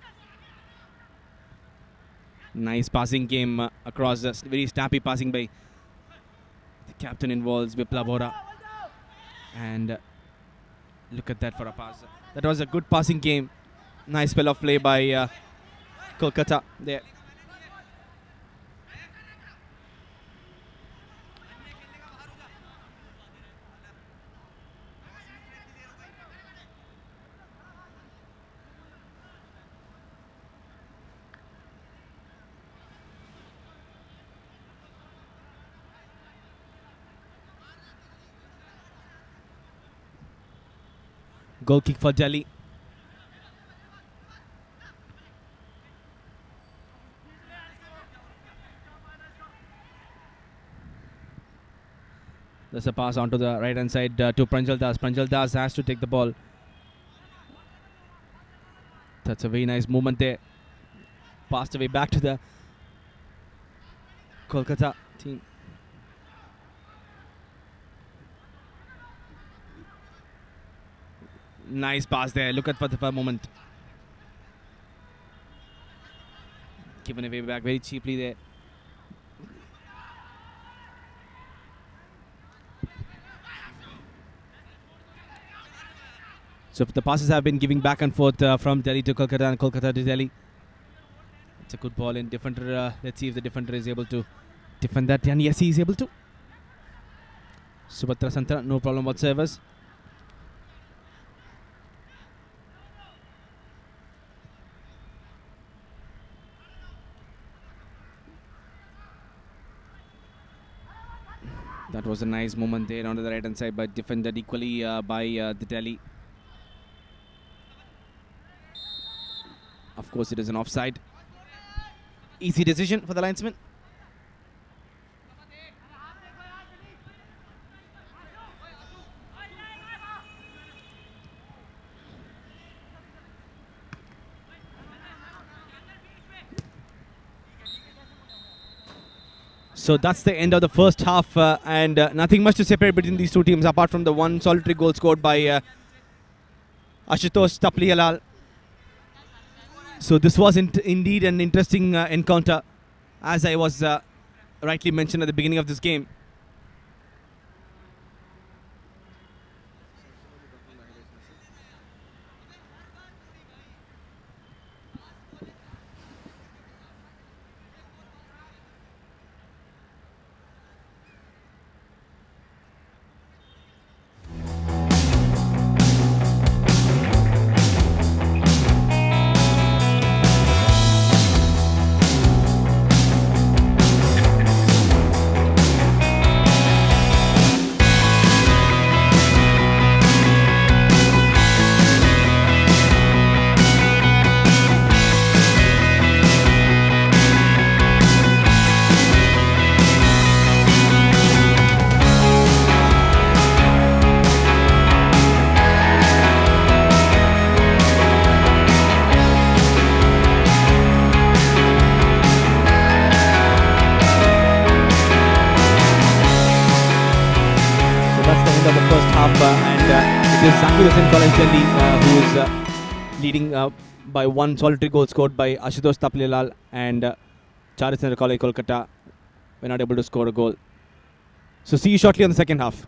Speaker 1: Nice passing game uh, across, uh, very snappy passing by the captain involves Biplab Bora. And uh, look at that for a pass. That was a good passing game. Nice spell of play by uh, Kolkata there. Goal kick for Delhi. There's a pass onto the right hand side uh, to Pranjal Das. Pranjal Das has to take the ball. That's a very nice movement there. Passed away back to the Kolkata team. Nice pass there. Look at for the for a moment. given away back very cheaply there. So the passes have been giving back and forth uh, from Delhi to Kolkata and Kolkata to Delhi. It's a good ball in defender. Uh, let's see if the defender is able to defend that. And yes, he is able to. Subhatra Santana, no problem whatsoever. That was a nice moment there on the right hand side, but defended equally uh, by uh, the Delhi. Of course, it is an offside. Easy decision for the linesman. So that's the end of the first half, uh, and uh, nothing much to separate between these two teams apart from the one solitary goal scored by uh, Ashutosh Taplihalal. So this was indeed an interesting uh, encounter, as I was uh, rightly mentioned at the beginning of this game. College Delhi, uh, who is uh, leading uh, by one solitary goal scored by Ashutosh Taplihalal, and uh, Charity College Kolkata were not able to score a goal. So see you shortly on the second half.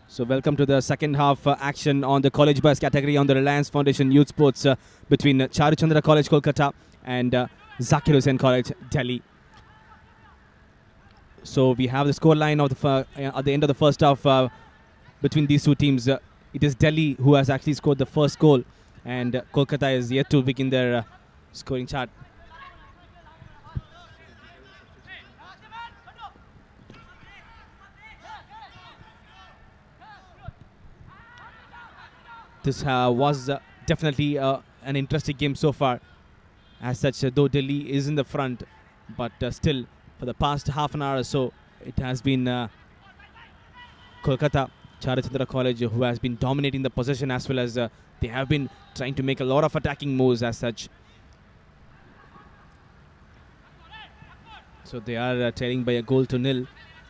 Speaker 1: So welcome to the second half uh, action on the college boys category on the Reliance Foundation Youth Sports uh, between uh, Charuchandra College Kolkata and uh, Zakir Hussain College Delhi. So we have the score line of the uh, at the end of the first half uh, between these two teams. Uh, it is Delhi who has actually scored the first goal, and uh, Kolkata is yet to begin their uh, scoring chart. This uh, was uh, definitely uh, an interesting game so far. As such, uh, though Delhi is in the front, but uh, still, for the past half an hour or so, it has been uh, Kolkata, Charuchandra College, who has been dominating the possession, as well as uh, they have been trying to make a lot of attacking moves as such. So they are uh, trailing by a goal to nil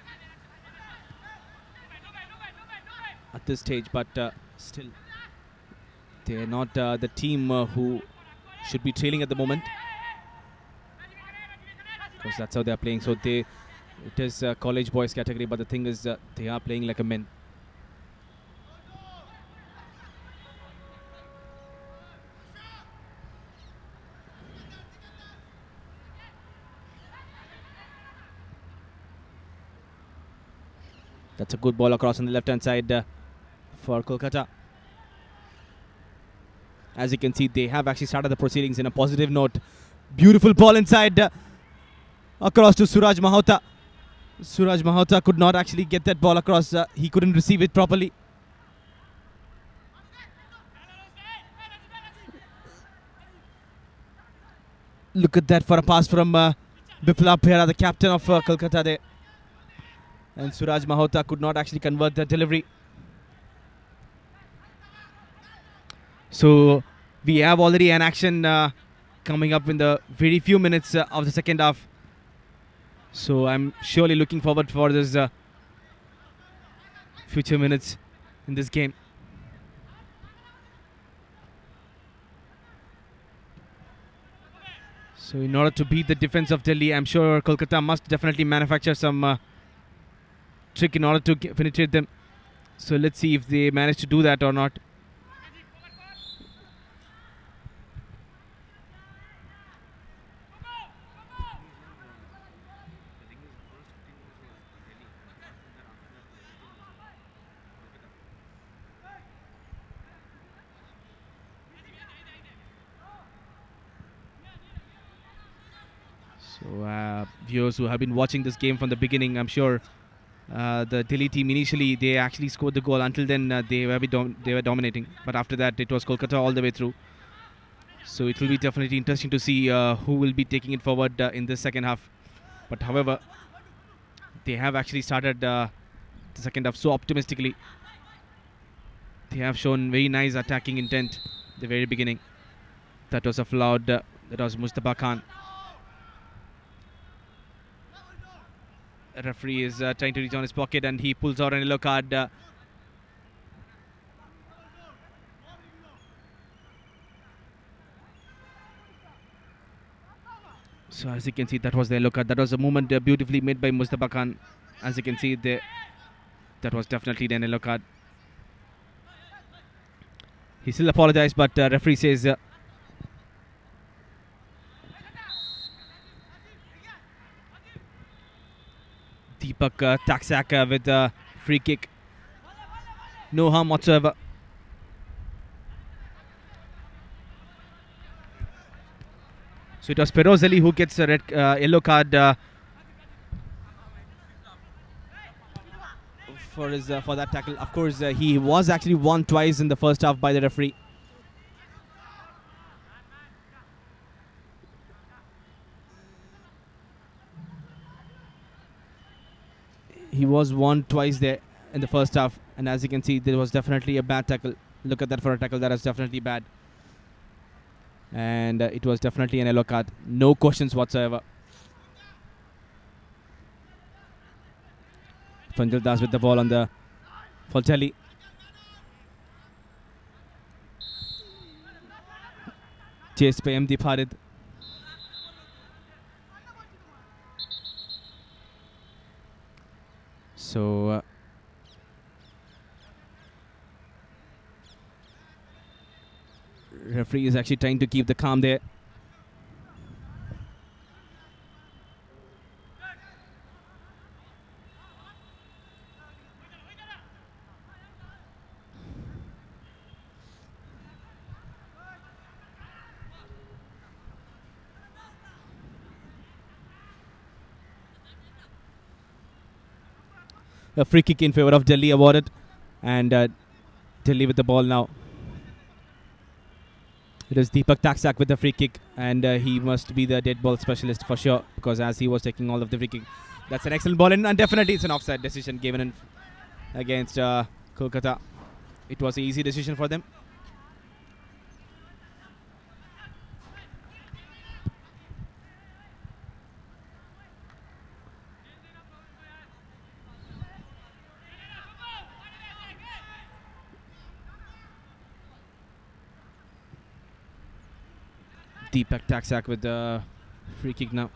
Speaker 1: at this stage, but uh, still, they are not uh, the team uh, who should be trailing at the moment, because that's how they are playing. So they, it is uh, college boys category, but the thing is uh, they are playing like a men. That's a good ball across on the left hand side uh, for Kolkata. As you can see, they have actually started the proceedings in a positive note. Beautiful ball inside uh, across to Suraj Mahota. Suraj Mahota could not actually get that ball across. Uh, he couldn't receive it properly. Look at that for a pass from uh, Biplab Behera, the captain of uh, Kolkata there. And Suraj Mahota could not actually convert the delivery. So we have already an action uh, coming up in the very few minutes uh, of the second half. So I'm surely looking forward for this uh, future minutes in this game. So in order to beat the defense of Delhi, I'm sure Kolkata must definitely manufacture some uh, trick in order to get, penetrate them. So let's see if they manage to do that or not. So uh, viewers who have been watching this game from the beginning, I'm sure uh, the Delhi team initially they actually scored the goal. Until then uh, they were dom they were dominating, but after that it was Kolkata all the way through. So it will be definitely interesting to see uh, who will be taking it forward uh, in this second half. But however, they have actually started uh, the second half so optimistically. They have shown very nice attacking intent at the very beginning. That was a flawed. Uh, that was Mustafa Khan. The referee is uh, trying to reach on his pocket, and he pulls out an yellow card. Uh, so as you can see, that was the yellow card. That was a movement uh, beautifully made by Mustafa Khan. As you can see, there, that was definitely the yellow card. He still apologized, but uh, referee says uh, Deepak uh, Taksak uh, with a free kick. No harm whatsoever. So it was Feroz Ali who gets a red uh, yellow card uh, for his uh, for that tackle. Of course, uh, he was actually won twice in the first half by the referee. He was won twice there in the first half, and as you can see, there was definitely a bad tackle. Look at that for a tackle. That is definitely bad. And uh, it was definitely an yellow card. No questions whatsoever. Pranjal Das with the ball on the for Delhi. Chased by M D Farid. So uh, Referee is actually trying to keep the calm there. A free kick in favor of Delhi awarded, and uh, Delhi with the ball now. It is Deepak Taksak with the free kick, and uh, he must be the dead ball specialist for sure, because as he was taking all of the free kick, that's an excellent ball, and, and definitely it's an offside decision given in against uh, Kolkata. It was an easy decision for them. Deepak Taksak with the free kick now.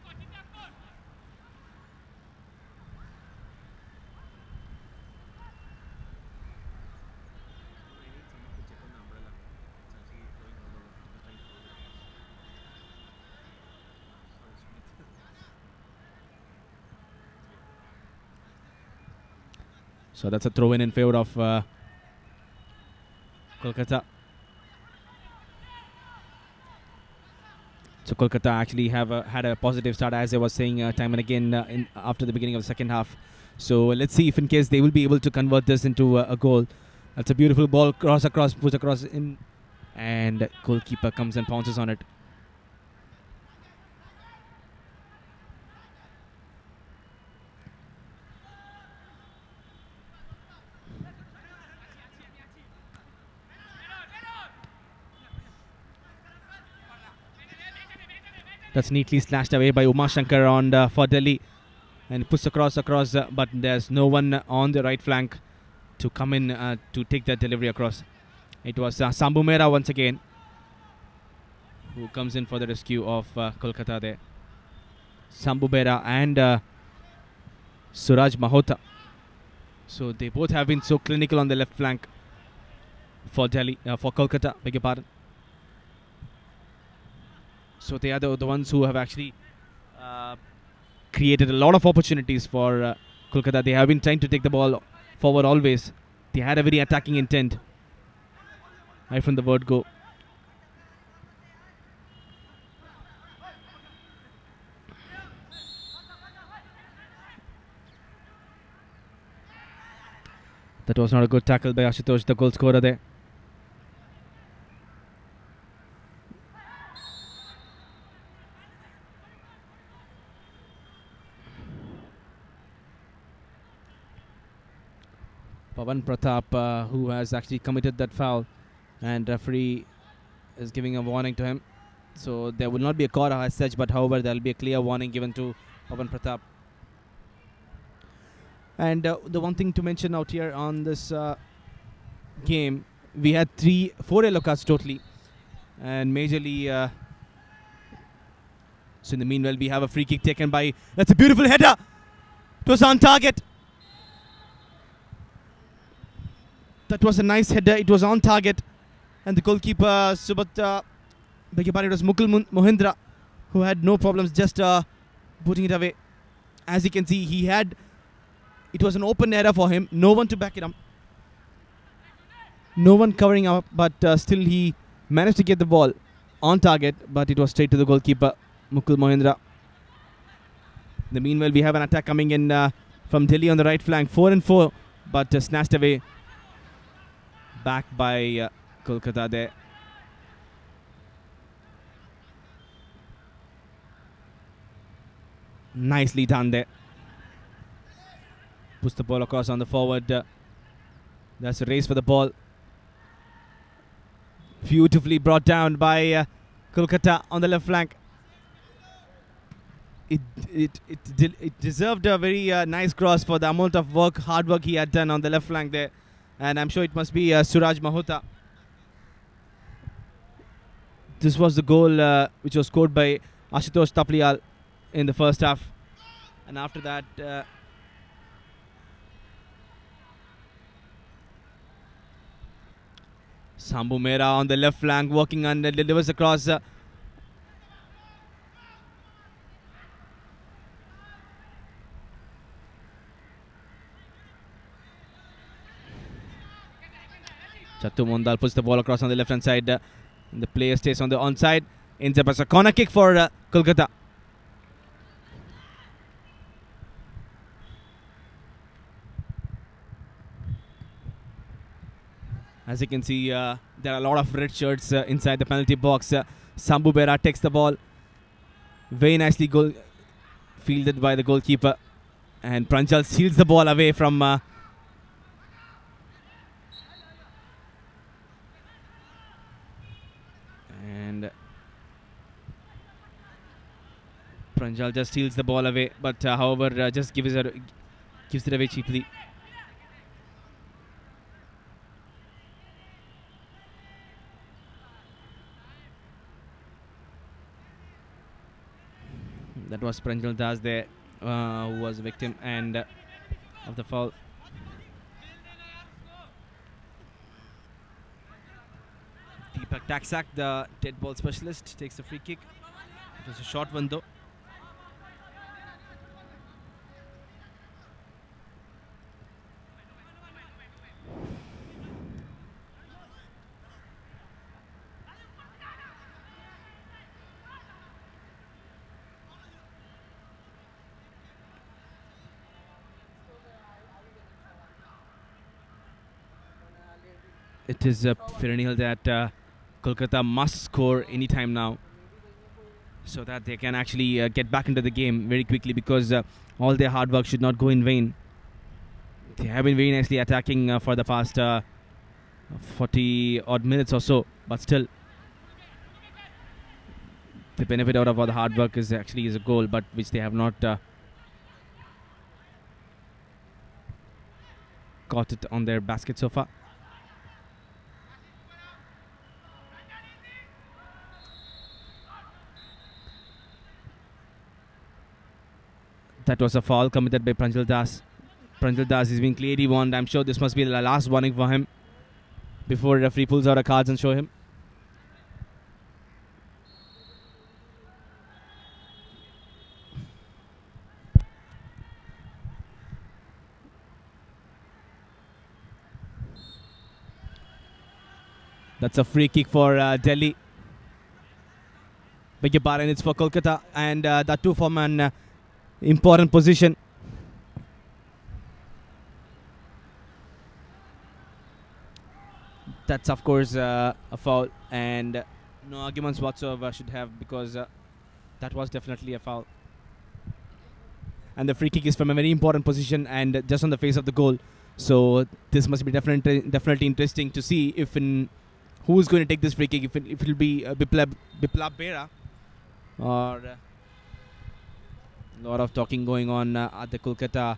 Speaker 1: So that's a throw in in favor of uh, Kolkata. So Kolkata actually have a, had a positive start, as I was saying uh, time and again uh, in after the beginning of the second half. So let's see if in case they will be able to convert this into uh, a goal. That's a beautiful ball, cross across, push across in, and goalkeeper comes and pounces on it. That's neatly slashed away by Uma Shankar on uh, for Delhi, and pushed across across, uh, but there's no one on the right flank to come in uh, to take that delivery across. It was uh, Sambu Mehra once again who comes in for the rescue of uh, Kolkata there. Sambu Mehra and uh, Suraj Mahota. So they both have been so clinical on the left flank for Delhi, uh, for Kolkata, beg your pardon. So they are the, the ones who have actually uh, created a lot of opportunities for uh, Kolkata. They have been trying to take the ball forward always. They had a very attacking intent right from the word go. That was not a good tackle by Ashutosh, the goal scorer there. Pawan Pratap, uh, who has actually committed that foul, and referee is giving a warning to him. So there will not be a corner as such, but however there will be a clear warning given to Pawan Pratap. And uh, the one thing to mention out here on this uh, game, we had three, four yellow cards totally, and majorly. Uh, so in the meanwhile, we have a free kick taken by. That's a beautiful header. It was on target. That was a nice header. It was on target, and the goalkeeper Subat, uh, beg your pardon, it was Mukul Mohindra, who had no problems just uh, putting it away. As you can see, he had. It was an open error for him. No one to back it up. No one covering up, but uh, still he managed to get the ball on target. But it was straight to the goalkeeper Mukul Mohindra. In the meanwhile, we have an attack coming in uh, from Delhi on the right flank, four and four, but uh, snatched away. Back by uh, Kolkata there. Nicely done there. Push the ball across on the forward. Uh, that's a race for the ball. Beautifully brought down by uh, Kolkata on the left flank. It it it, de it deserved a very uh, nice cross for the amount of work, hard work he had done on the left flank there. And I'm sure it must be uh, Suraj Mahota. This was the goal uh, which was scored by Ashutosh Taplial in the first half. And after that, uh, Sambu Mera on the left flank, walking and delivers across. Uh, Chattu Mondal puts the ball across on the left hand side. Uh, the player stays on the onside. Ends up as a corner kick for uh, Kolkata. As you can see, uh, there are a lot of red shirts uh, inside the penalty box. Uh, Sambu Bera takes the ball. Very nicely goal fielded by the goalkeeper. And Pranjal seals the ball away from... Uh, and Pranjal just steals the ball away. But uh, however, uh, just gives it, gives it away cheaply. That was Pranjal Das there, uh, who was a victim and uh, of the foul. Deepak Taksak, the dead ball specialist, takes the free kick. It was a short one though. It is a perennial that uh, Kolkata must score anytime now, so that they can actually uh, get back into the game very quickly, because uh, all their hard work should not go in vain. They have been very nicely attacking uh, for the past uh, forty odd minutes or so, but still the benefit out of all the hard work is actually is a goal, but which they have not uh, got it on their basket so far. That was a foul committed by Pranjal Das. Pranjal Das is being clearly warned. I'm sure this must be the last warning for him before the referee pulls out a cards and show him. That's a free kick for uh, Delhi. Beg your pardon, it's for Kolkata, and uh, that too from an uh, important position. That's of course uh, a foul, and uh, no arguments whatsoever should have, because uh, that was definitely a foul. And the free kick is from a very important position and uh, just on the face of the goal. So this must be definitely definitely interesting to see if in who is going to take this free kick. If it, if it will be uh, Biplab Biplab Bera, or uh, a lot of talking going on uh, at the Kolkata.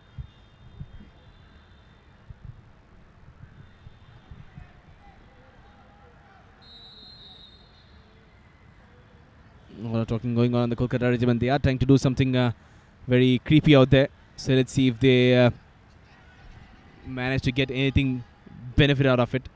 Speaker 1: A lot of talking going on in the Kolkata regiment. They are trying to do something uh, very creepy out there. So let's see if they uh, manage to get anything benefit out of it.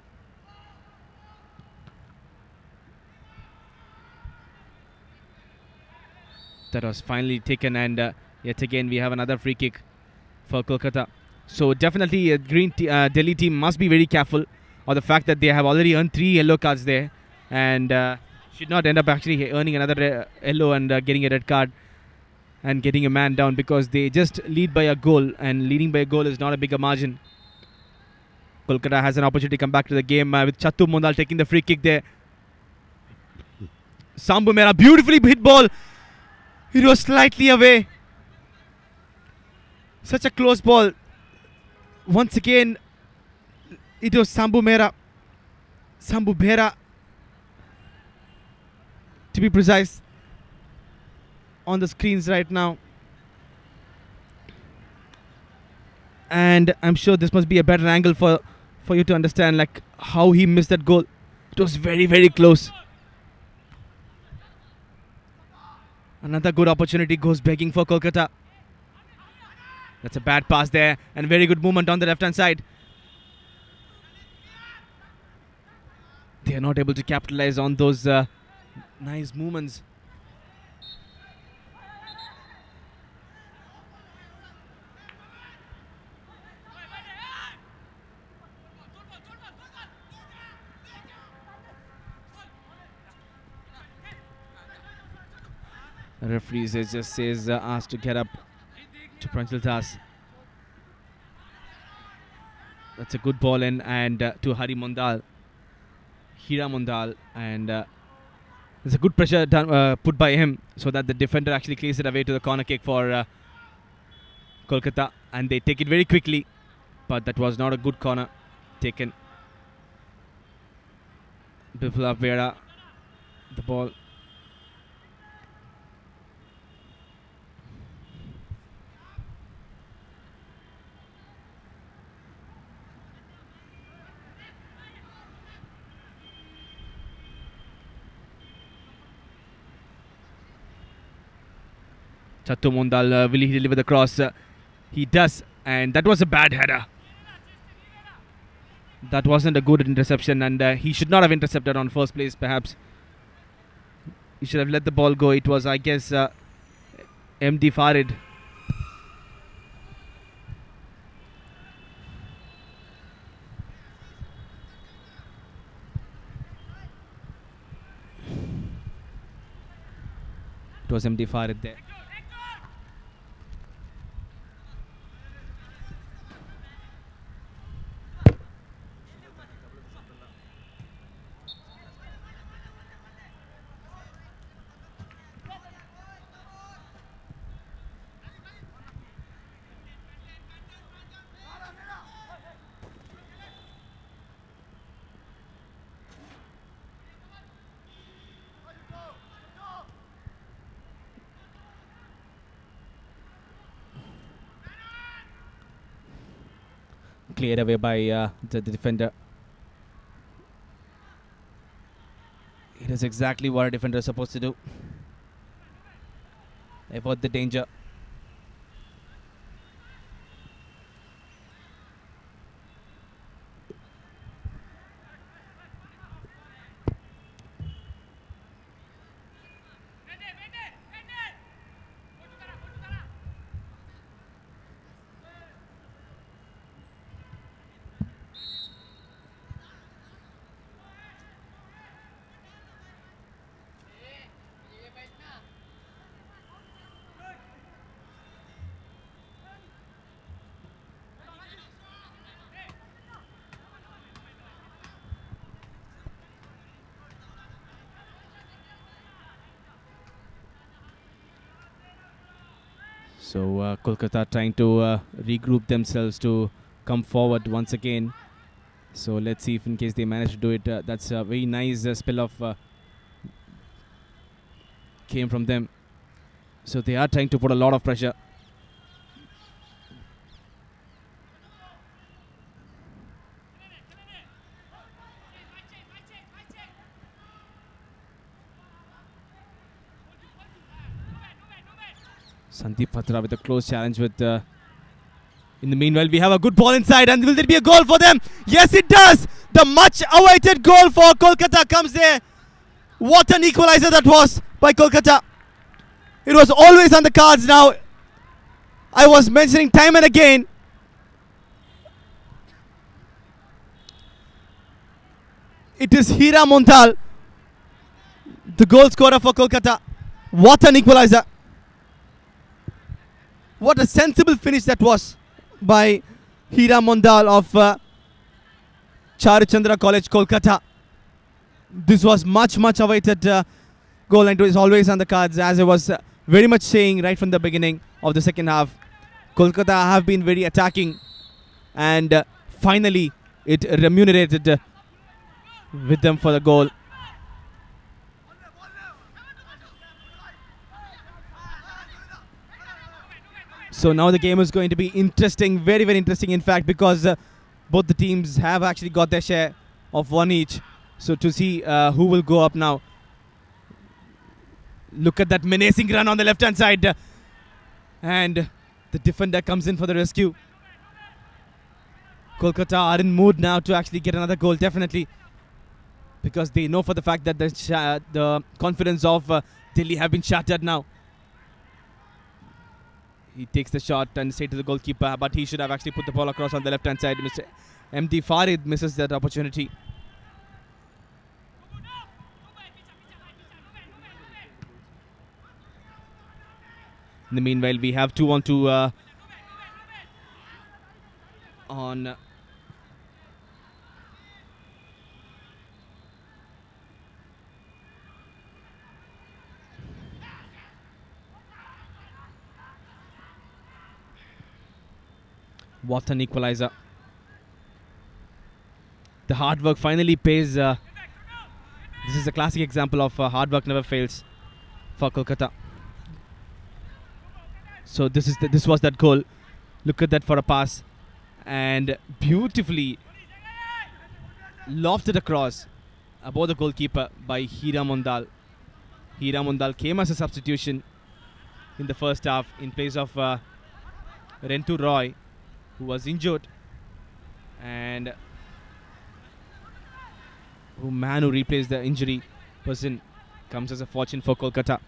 Speaker 1: That was finally taken, and uh, yet again we have another free kick for Kolkata. So definitely, uh, Green t uh, Delhi team must be very careful of the fact that they have already earned three yellow cards there, and uh, should not end up actually earning another uh, yellow and uh, getting a red card and getting a man down, because they just lead by a goal, and leading by a goal is not a bigger margin. Kolkata has an opportunity to come back to the game uh, with Chattu Mondal taking the free kick there. Sambu Mera, beautifully hit ball. It was slightly away. Such a close ball. Once again, it was Sambu Mera. Sambu Bera, to be precise, on the screens right now. And I'm sure this must be a better angle for, for you to understand like how he missed that goal. It was very, very close. Another good opportunity goes begging for Kolkata. That's a bad pass there, and very good movement on the left hand side. they are not able to capitalize on those uh, nice movements. The referee says, just says uh, asked to get up to Pranjal Das. That's a good ball in, and uh, to Hari Mondal, Hira Mondal, and uh, there's a good pressure done, uh, put by him so that the defender actually clears it away to the corner kick for uh, Kolkata, and they take it very quickly, but that was not a good corner taken. Biplab Vera, the ball. Chattu Mondal, uh, will he deliver the cross? Uh, he does, and that was a bad header. That wasn't a good interception, and uh, he should not have intercepted on first place, perhaps. He should have let the ball go. It was, I guess, uh, M D Farid. It was M D Farid there. Cleared away by uh, the, the defender. It is exactly what a defender is supposed to do. Avoid the danger. So uh, Kolkata trying to uh, regroup themselves to come forward once again. So let's see if in case they manage to do it. Uh, that's a very nice uh, spill off uh, came from them. So they are trying to put a lot of pressure. Sandeep Patra with a close challenge with uh, in the meanwhile we have a good ball inside, and will there be a goal for them? Yes, it does. The much awaited goal for Kolkata comes there. What an equalizer that was by Kolkata. It was always on the cards now. I was mentioning time and again. It is Hira Mondal, the goal scorer for Kolkata. What an equalizer. What a sensible finish that was by Hira Mondal of uh, Charachandra College, Kolkata. This was much, much awaited uh, goal, and it was always on the cards, as I was uh, very much saying right from the beginning of the second half. Kolkata have been very attacking, and uh, finally it remunerated uh, with them for the goal. So now the game is going to be interesting, very, very interesting in fact, because uh, both the teams have actually got their share of one each. So to see uh, who will go up now. Look at that menacing run on the left hand side. Uh, and the defender comes in for the rescue. Kolkata are in mood now to actually get another goal, definitely. because they know for the fact that the, sh- the confidence of uh, Delhi have been shattered now. He takes the shot and straight to the goalkeeper, but he should have actually put the ball across on the left hand side. Mister M D Farid misses that opportunity. In the meanwhile, we have two on two uh, on uh, what an equalizer. The hard work finally pays. Uh, this is a classic example of uh, hard work never fails for Kolkata. So this is the, this was that goal. Look at that for a pass, and beautifully lofted across above the goalkeeper by Hira Mondal. Hira Mondal came as a substitution in the first half in place of uh, Rentu Roy, who was injured, and who man who replaced the injury person comes as a fortune for Kolkata.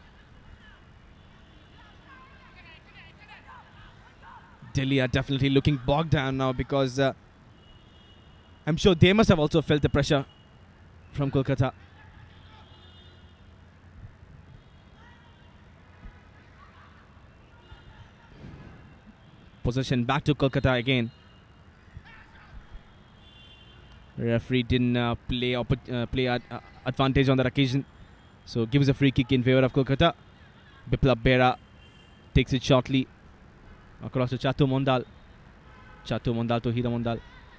Speaker 1: Delhi are definitely looking bogged down now because uh, I'm sure they must have also felt the pressure from Kolkata. Possession back to Kolkata again. Referee didn't uh, play uh, play ad uh, advantage on that occasion, so gives a free kick in favor of Kolkata. Biplab Bera takes it shortly across to Chatu Mondal. Chatu Mondal to Hira Mondal.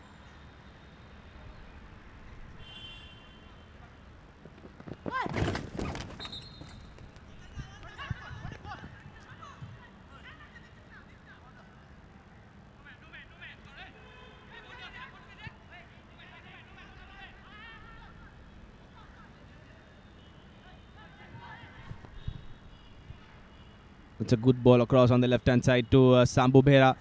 Speaker 1: It's a good ball across on the left hand side to uh, Sambu Bera.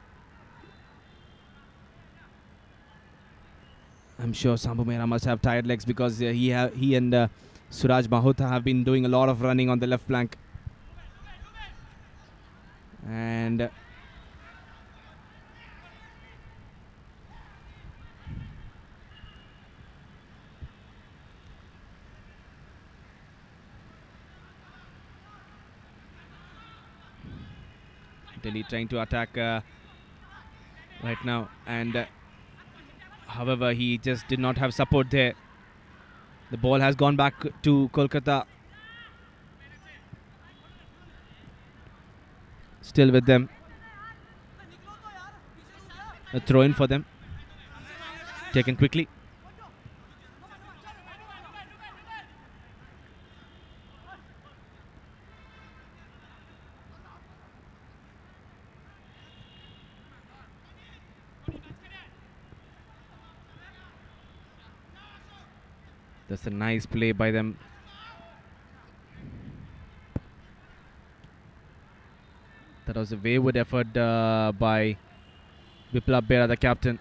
Speaker 1: I'm sure Sambu Bera must have tired legs because uh, he ha he and uh, Suraj Mahota have been doing a lot of running on the left flank. And uh, Delhi trying to attack uh, right now, and uh, however he just did not have support there. The ball has gone back to Kolkata. Still with them. A throw in for them. Taken quickly. That's a nice play by them. That was a wayward effort uh, by Biplab Bera, the captain.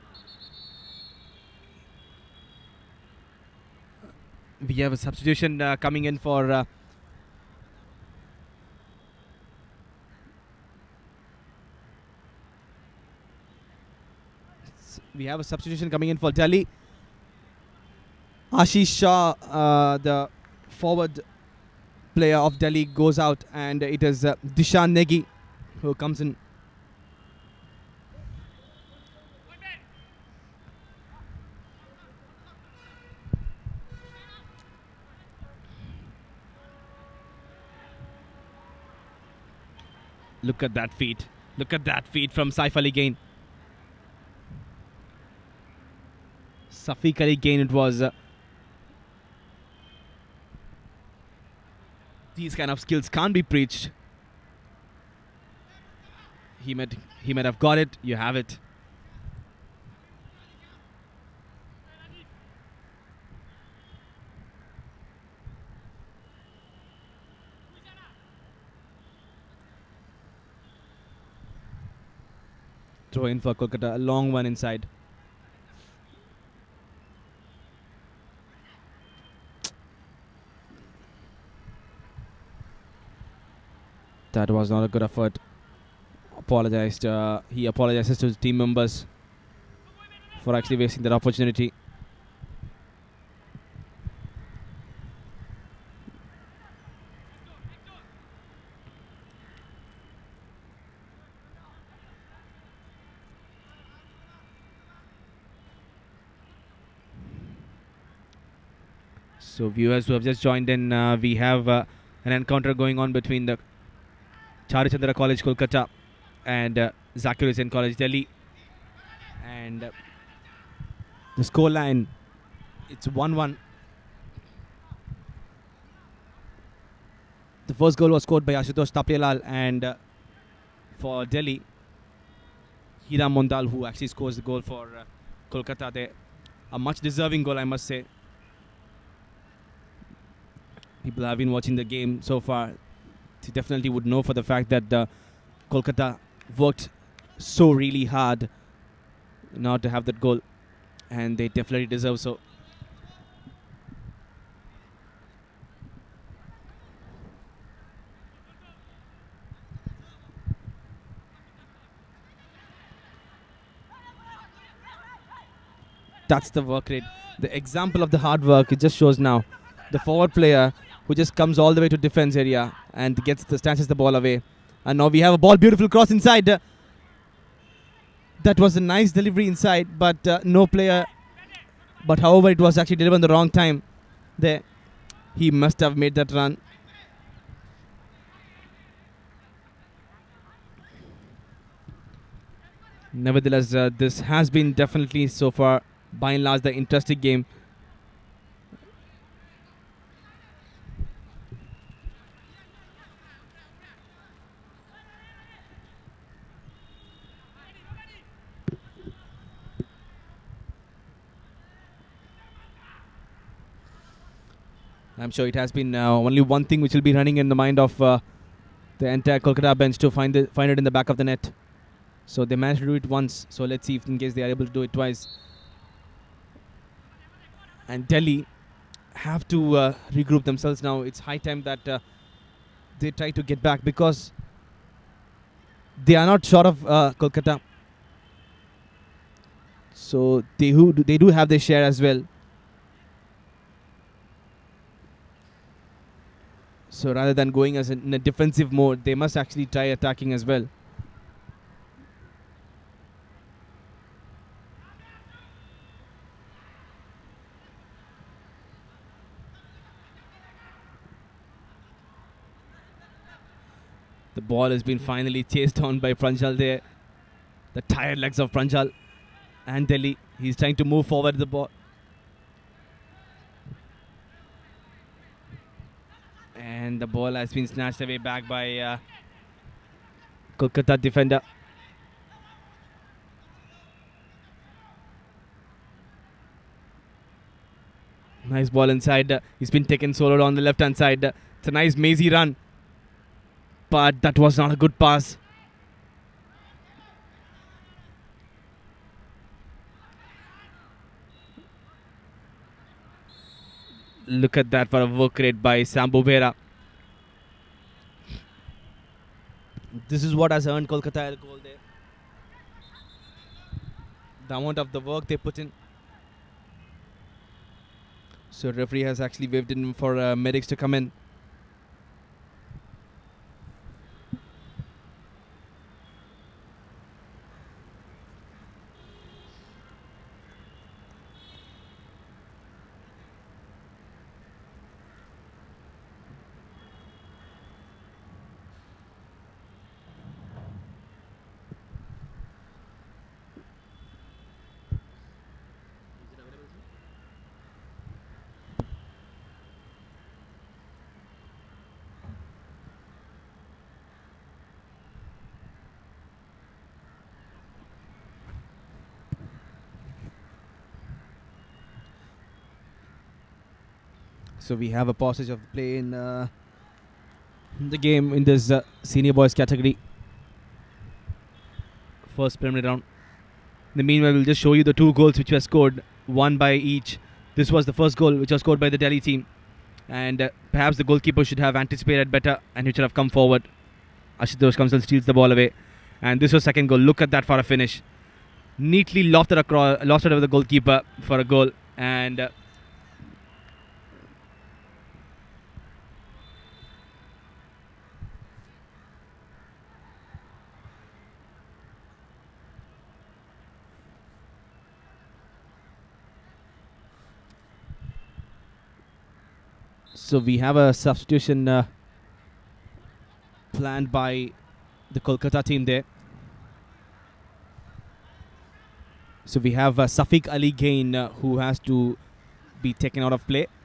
Speaker 1: We have a substitution uh, coming in for uh, we have a substitution coming in for Delhi. Ashish Shah, uh, the forward player of Delhi, goes out, and it is uh, Dishan Negi who comes in. Look at that feet. Look at that feet from Saif Ali Gain. Safiq Ali Gain it was. Uh, these kind of skills can't be preached. He might, he might have got it. You have it. Throw in for Kolkata, a long one inside. That was not a good effort. Apologized. Uh, he apologizes to his team members for actually wasting that opportunity. So viewers who have just joined in, uh, we have uh, an encounter going on between the Charachandra College Kolkata and uh, Zakir Hussain College Delhi. And uh, the score line, it's one one. The first goal was scored by Ashutosh Tapliyalal, and uh, for Delhi, Hiram Mondal, who actually scores the goal for uh, Kolkata there. A much deserving goal, I must say. People have been watching the game so far. They definitely would know for the fact that the Kolkata worked so really hard now to have that goal, and they definitely deserve so. That's the work rate. The example of the hard work, it just shows now. The forward player who just comes all the way to defense area and gets the snatches the ball away. And now we have a ball, beautiful cross inside. Uh, that was a nice delivery inside, but uh, no player. But however, it was actually delivered in the wrong time. There, he must have made that run. Nevertheless, uh, this has been definitely so far, by and large, the interesting game. I'm sure it has been uh, only one thing which will be running in the mind of uh, the entire Kolkata bench to find it, find it in the back of the net. So they managed to do it once. So let's see if in case they are able to do it twice. And Delhi have to uh, regroup themselves now. It's high time that uh, they try to get back, because they are not short of uh, Kolkata. So they, who do, they do have their share as well. So rather than going as a, in a defensive mode, they must actually try attacking as well. The ball has been finally chased down by Pranjal there. The tired legs of Pranjal and Delhi. He's trying to move forward the ball. And the ball has been snatched away back by uh, Kolkata defender. Nice ball inside. Uh, he's been taken soloed on the left hand side. Uh, it's a nice mazy run. But that was not a good pass. Look at that for a work rate by Sambu Bera. This is what has earned Kolkata a goal there. The amount of the work they put in. So referee has actually waved in for uh, medics to come in. So we have a passage of play in uh, the game in this uh, senior boys category. First preliminary round. In the meanwhile, we'll just show you the two goals which were scored, one by each. This was the first goal which was scored by the Delhi team. And uh, perhaps the goalkeeper should have anticipated better and he should have come forward. Ashutosh Kamsal steals the ball away. And this was second goal. Look at that for a finish. Neatly lofted across, lofted over the goalkeeper for a goal. And uh, so we have a substitution uh, planned by the Kolkata team there. So we have uh, Safiq Ali Gain uh, who has to be taken out of play.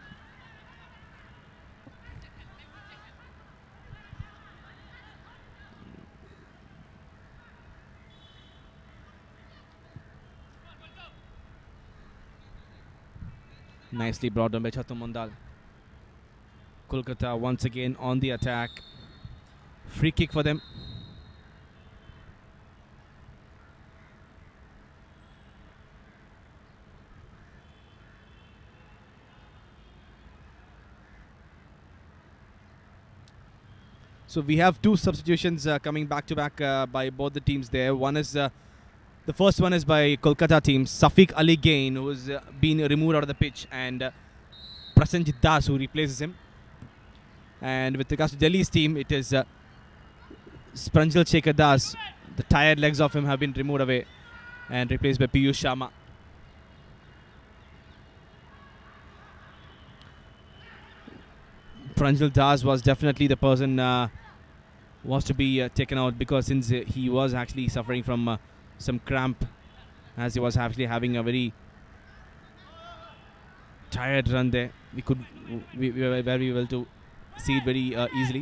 Speaker 1: Nicely brought down by Chatu Mondal. Kolkata once again on the attack. Free kick for them. So we have two substitutions uh, coming back to back uh, by both the teams there. One is uh, the first one is by Kolkata team, Safiq Ali Gain, who has uh, been removed out of the pitch, and uh, Prasenjit Das, who replaces him. And with regards to Delhi's team, it is uh, Spranjal Shekhar Das. The tired legs of him have been removed away and replaced by Piyush Sharma. Pranjal Das was definitely the person uh, was to be uh, taken out, because since uh, he was actually suffering from uh, some cramp, as he was actually having a very tired run there. We could we, we were very well to see it very uh, easily.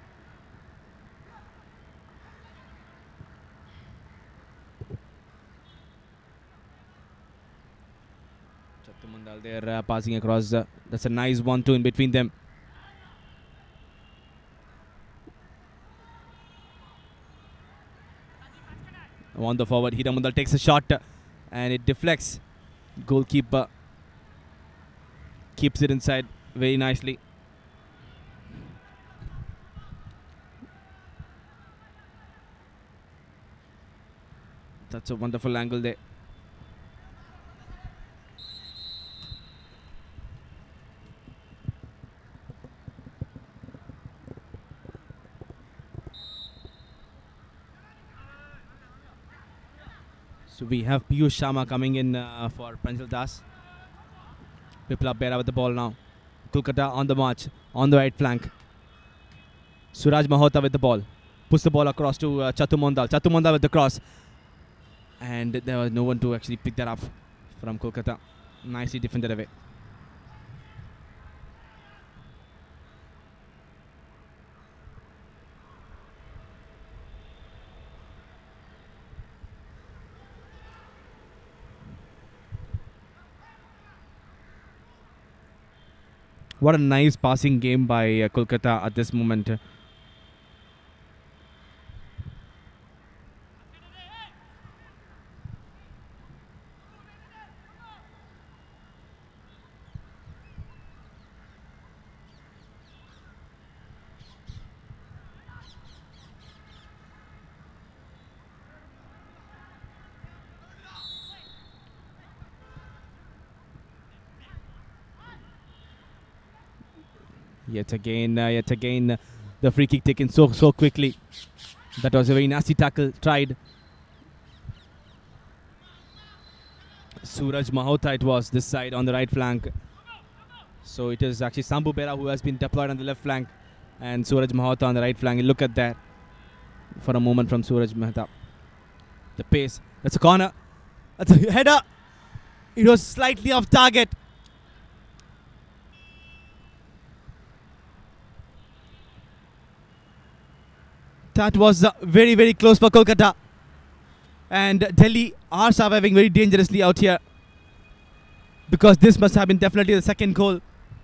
Speaker 1: Chatu Mondal there uh, passing across. Uh, that's a nice one two in between them. On the forward, Hira Mondal takes a shot uh, and it deflects. Goalkeeper keeps it inside very nicely. That's a wonderful angle there. So we have Piyush Sharma coming in uh, for Pranjal Das. Biplab Bera with the ball now. Kolkata on the march, on the right flank. Suraj Mahota with the ball. Puts the ball across to uh, Chatu Mondal. Chatu Mondal with the cross. And there was no one to actually pick that up from Kolkata. Nicely defended away. What a nice passing game by uh, Kolkata at this moment. Yet again, uh, yet again, uh, the free kick taken so so quickly. That was a very nasty tackle tried. Suraj Mahota it was this side on the right flank. So it is actually Sambu Bera who has been deployed on the left flank, and Suraj Mahota on the right flank. Look at that for a moment from Suraj Mahota. The pace. That's a corner. That's a header. It was slightly off target. That was uh, very, very close for Kolkata. And Delhi are surviving very dangerously out here, because this must have been definitely the second goal.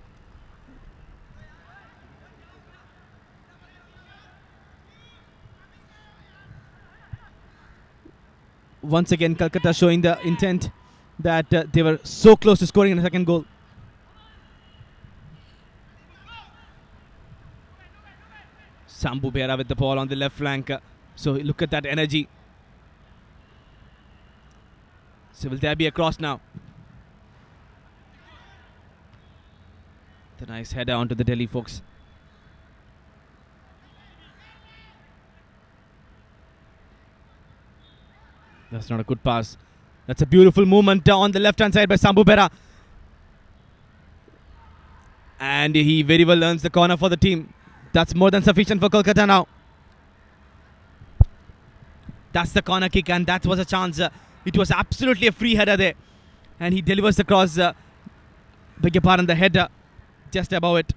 Speaker 1: Once again, Kolkata showing the intent that uh, they were so close to scoring a second goal. Sambu Bera with the ball on the left flank. So look at that energy. So will there be a cross now? The nice header onto the Delhi folks. That's not a good pass. That's a beautiful movement on the left hand side by Sambu Bera. And he very well earns the corner for the team. That's more than sufficient for Kolkata now. That's the corner kick, and that was a chance. Uh, it was absolutely a free header there. And he delivers the cross. Uh, beg your pardon, the header just above it.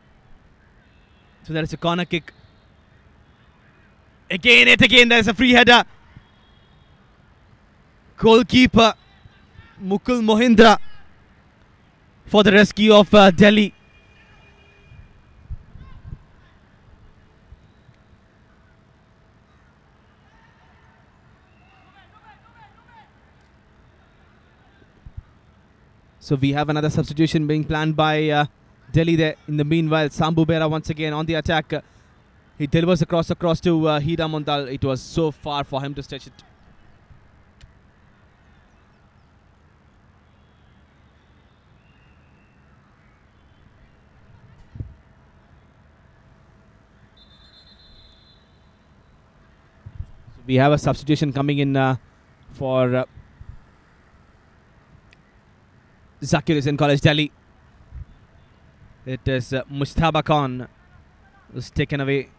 Speaker 1: So there is a corner kick. Again, yet again, there is a free header. Goalkeeper Mukul Mohindra for the rescue of uh, Delhi. So we have another substitution being planned by uh, Delhi there. In the meanwhile, Sambu Bera once again on the attack. Uh, he delivers across across to uh, Hira Mondal. It was so far for him to stretch it. So we have a substitution coming in uh, for uh, Zakir Hussain College Delhi. It is uh, Mustaba Khan who's taken away,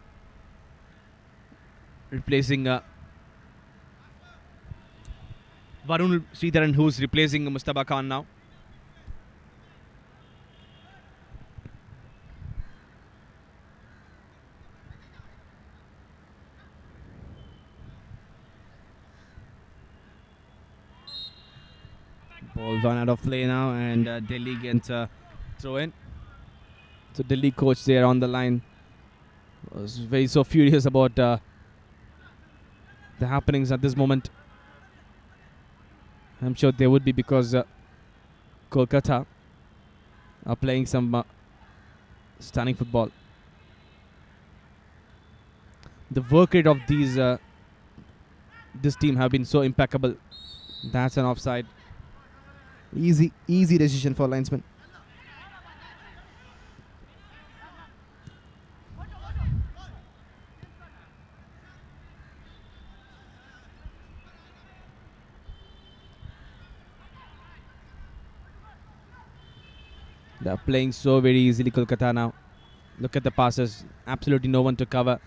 Speaker 1: replacing uh, Varun Sridharan, who's replacing Mustaba Khan now. Ball gone out of play now, and uh, Delhi gets a throw in. So Delhi coach there on the line was very so furious about uh, the happenings at this moment. I'm sure they would be, because uh, Kolkata are playing some uh, stunning football. The work rate of these uh, this team have been so impeccable. That's an offside. Easy, easy decision for linesman. They are playing so very easily, Kolkata now. Look at the passes. Absolutely no one to cover.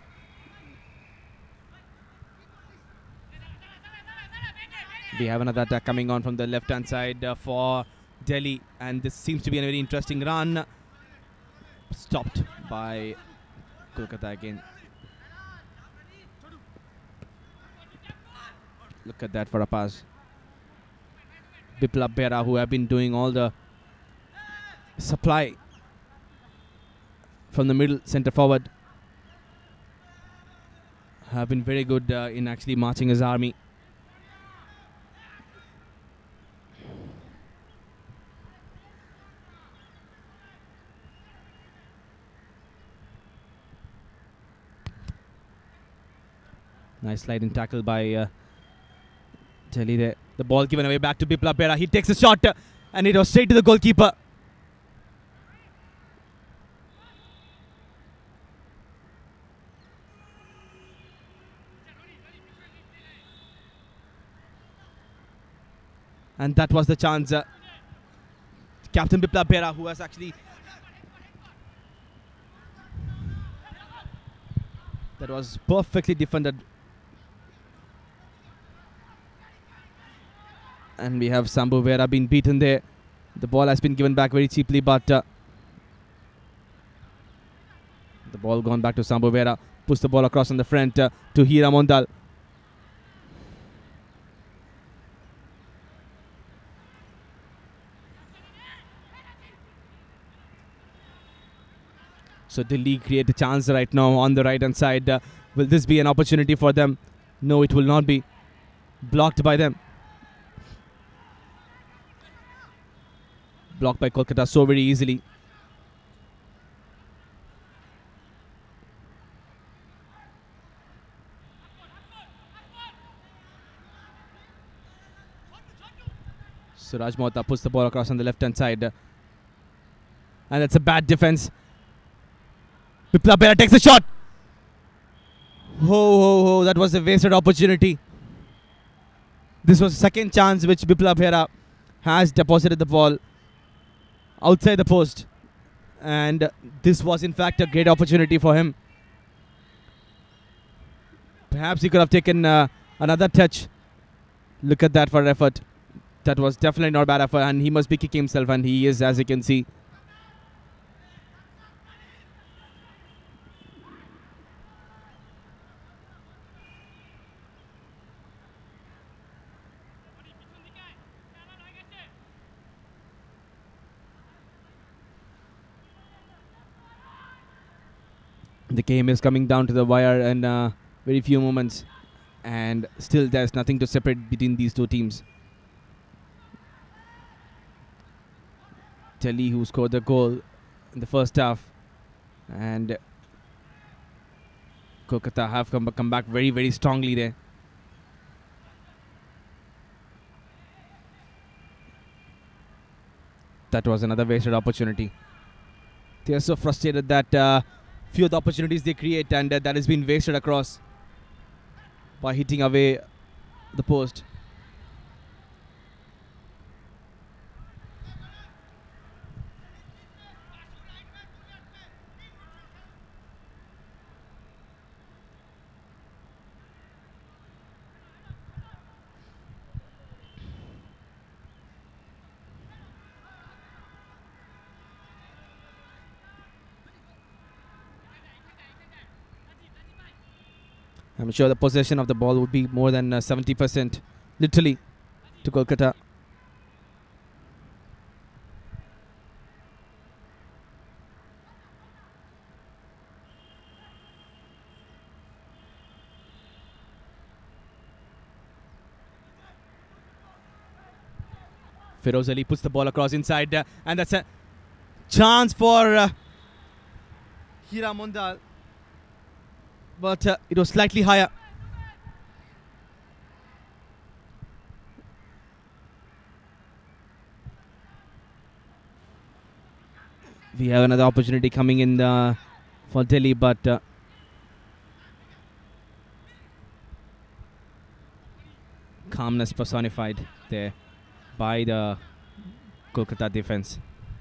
Speaker 1: We have another attack coming on from the left-hand side uh, for Delhi. And this seems to be a very interesting run. Stopped by Kolkata again. Look at that for a pass. Biplab Bera, who have been doing all the supply from the middle centre forward, have been very good uh, in actually marching his army. Nice sliding tackle by uh, Delhi there. The ball given away back to Biplab Bera. He takes a shot uh, and it was straight to the goalkeeper. And that was the chance. Uh, Captain Biplab Bera, who has actually... That was perfectly defended. And we have Sambu Bera being beaten there. The ball has been given back very cheaply, but... Uh, the ball gone back to Sambu Bera. Puts the ball across on the front uh, to Hira Mondal. So Delhi create a chance right now on the right hand side. Uh, will this be an opportunity for them? No, it will not be. Blocked by them. Blocked by Kolkata so very easily. Suraj Mohta puts the ball across on the left-hand side. And that's a bad defense. Biplab Behera takes a shot. Ho, ho, ho. That was a wasted opportunity. This was the second chance which Biplab Behera has deposited the ball outside the post. And this was in fact a great opportunity for him. Perhaps he could have taken uh, another touch. Look at that for effort. That was definitely not a bad effort, and he must be kicking himself, and he is, as you can see. The game is coming down to the wire in uh, very few moments, and still there's nothing to separate between these two teams. Delhi, who scored the goal in the first half, and Kolkata have come, come back very, very strongly there. That was another wasted opportunity. They are so frustrated that uh, few of the opportunities they create, and uh, that has been wasted across by hitting away the post. I'm sure the possession of the ball would be more than uh, seventy percent, literally, to Kolkata. Feroz Ali puts the ball across inside, uh, and that's a chance for uh, Hira Mondal. But uh, it was slightly higher. We have another opportunity coming in uh, for Delhi, but uh, calmness personified there by the Kolkata defense.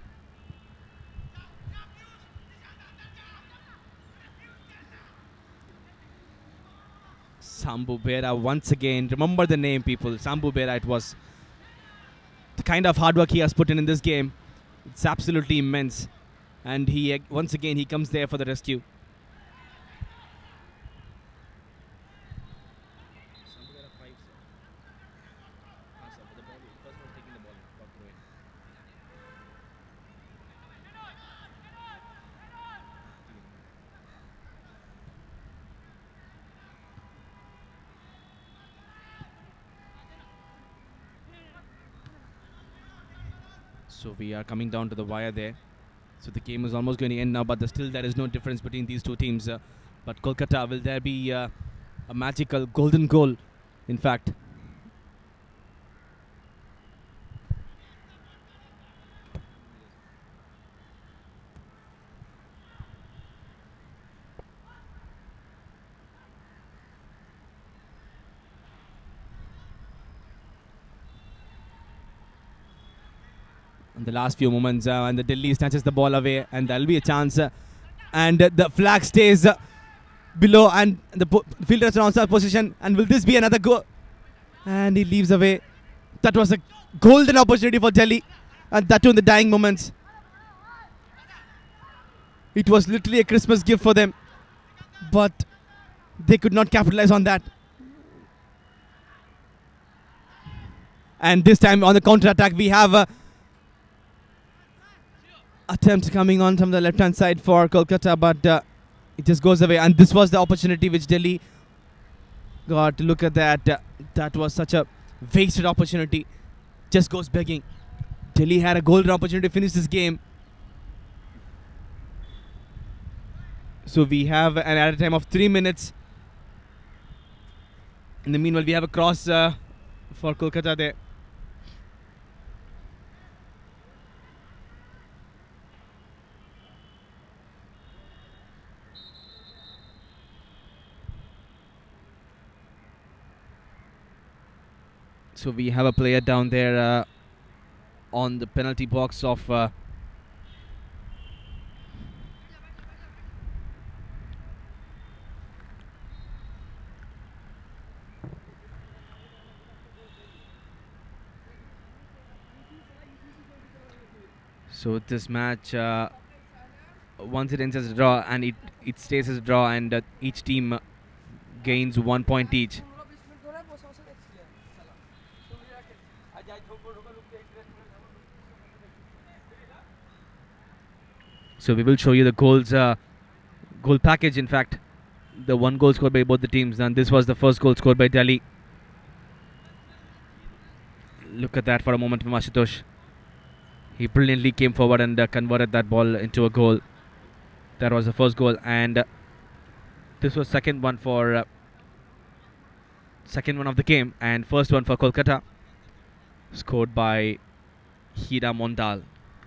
Speaker 1: Sambhu Behera once again. Remember the name, people. Sambhu Behera. It was the kind of hard work he has put in in this game. It's absolutely immense. And he once again he comes there for the rescue. So we are coming down to the wire there. So the game is almost going to end now, but still there is no difference between these two teams. Uh, but Kolkata, will there be uh, a magical golden goal, in fact? In the last few moments, uh, and the Delhi snatches the ball away, and there'll be a chance. Uh, and uh, the flag stays uh, below, and the fielder is in onside position. And will this be another goal? And he leaves away. That was a golden opportunity for Delhi, and that too in the dying moments. It was literally a Christmas gift for them, but they could not capitalize on that. And this time on the counter-attack, we have a attempt coming on from the left-hand side for Kolkata, but uh, it just goes away. And this was the opportunity which Delhi got. Look at that. Uh, that was such a wasted opportunity. Just goes begging. Delhi had a golden opportunity to finish this game. So we have an added time of three minutes. In the meanwhile, we have a cross uh, for Kolkata there. So we have a player down there uh, on the penalty box of uh, so this match uh, once it ends as a draw and it, it stays as a draw, and uh, each team uh, gains one point each. So we will show you the goals, uh, goal package. In fact, the one goal scored by both the teams, and this was the first goal scored by Delhi. Look at that for a moment from Ashutosh. He brilliantly came forward and uh, converted that ball into a goal. That was the first goal, and uh, this was second one for uh, second one of the game, and first one for Kolkata, scored by Hira Mondal.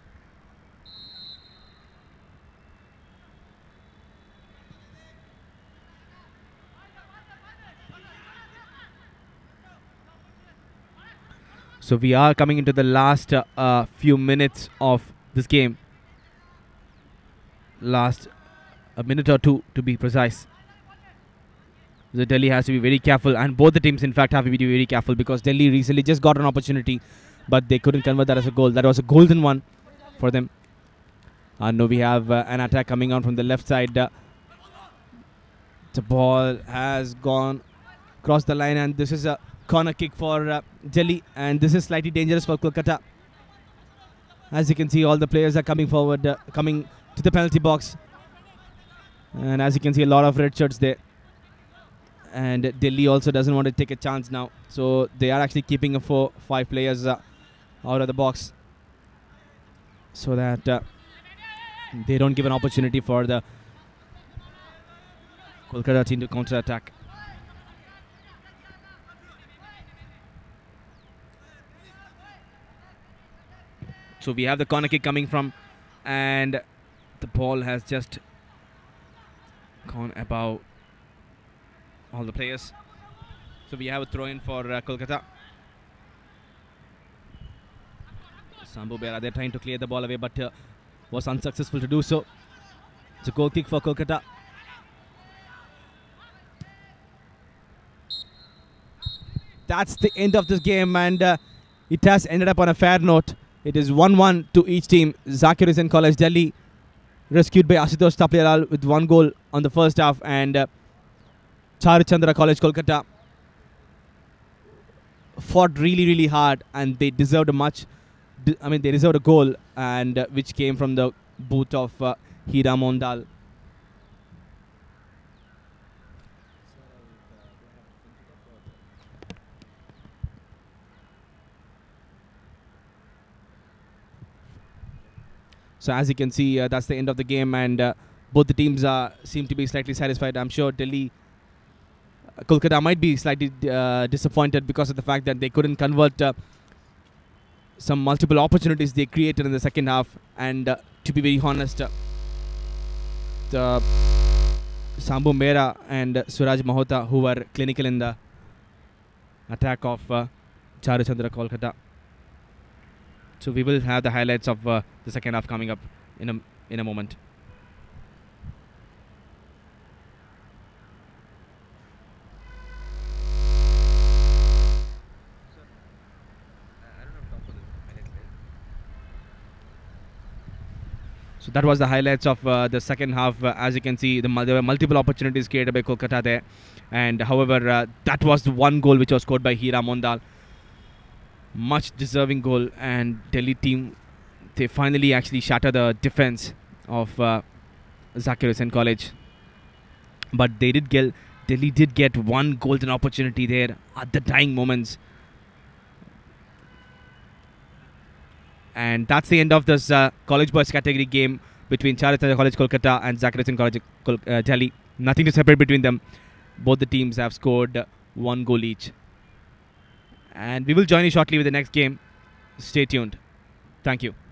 Speaker 1: So we are coming into the last uh, uh, few minutes of this game. Last a minute or two to be precise. The Delhi has to be very careful, and both the teams in fact have to be very careful, because Delhi recently just got an opportunity, but they couldn't convert that as a goal. That was a golden one for them. And now we have uh, an attack coming on from the left side. Uh, the ball has gone across the line, and this is a corner kick for uh, Delhi, and this is slightly dangerous for Kolkata. As you can see, all the players are coming forward, uh, coming to the penalty box, and as you can see, a lot of red shirts there. And uh, Delhi also doesn't want to take a chance now, so they are actually keeping a four, five players uh, out of the box, so that uh, they don't give an opportunity for the Kolkata team to counter attack. So we have the corner kick coming from, and the ball has just gone above all the players. So we have a throw in for uh, Kolkata. Sambu Bera, they're trying to clear the ball away, but uh, was unsuccessful to do so. It's a goal kick for Kolkata. That's the end of this game, and uh, it has ended up on a fair note. It is one one to each team. Zakir Hussain College Delhi rescued by Ashutosh Tapliyal with one goal on the first half, and uh, Charachandra College Kolkata fought really really hard, and they deserved a much I mean they deserved a goal, and uh, which came from the boot of uh, Hira Mondal. So as you can see, uh, that's the end of the game, and uh, both the teams uh, seem to be slightly satisfied. I'm sure Delhi, uh, Kolkata might be slightly uh, disappointed because of the fact that they couldn't convert uh, some multiple opportunities they created in the second half. And uh, to be very honest, uh, the Sambu Mera and uh, Suraj Mahota, who were clinical in the attack of uh, Charachandra Kolkata. So we will have the highlights of uh, the second half coming up in a in a moment. So that was the highlights of uh, the second half. Uh, as you can see, the, there were multiple opportunities created by Kolkata there, and however, uh, that was the one goal which was scored by Hira Mondal. Much deserving goal, and Delhi team, they finally actually shatter the defense of uh, Zakir Hussain College. But they did get Delhi did get one golden opportunity there at the dying moments, and that's the end of this uh, college boys category game between Charachandra College Kolkata and Zakir Hussain College Kol uh, Delhi. Nothing to separate between them. Both the teams have scored one goal each. And we will join you shortly with the next game. Stay tuned. Thank you.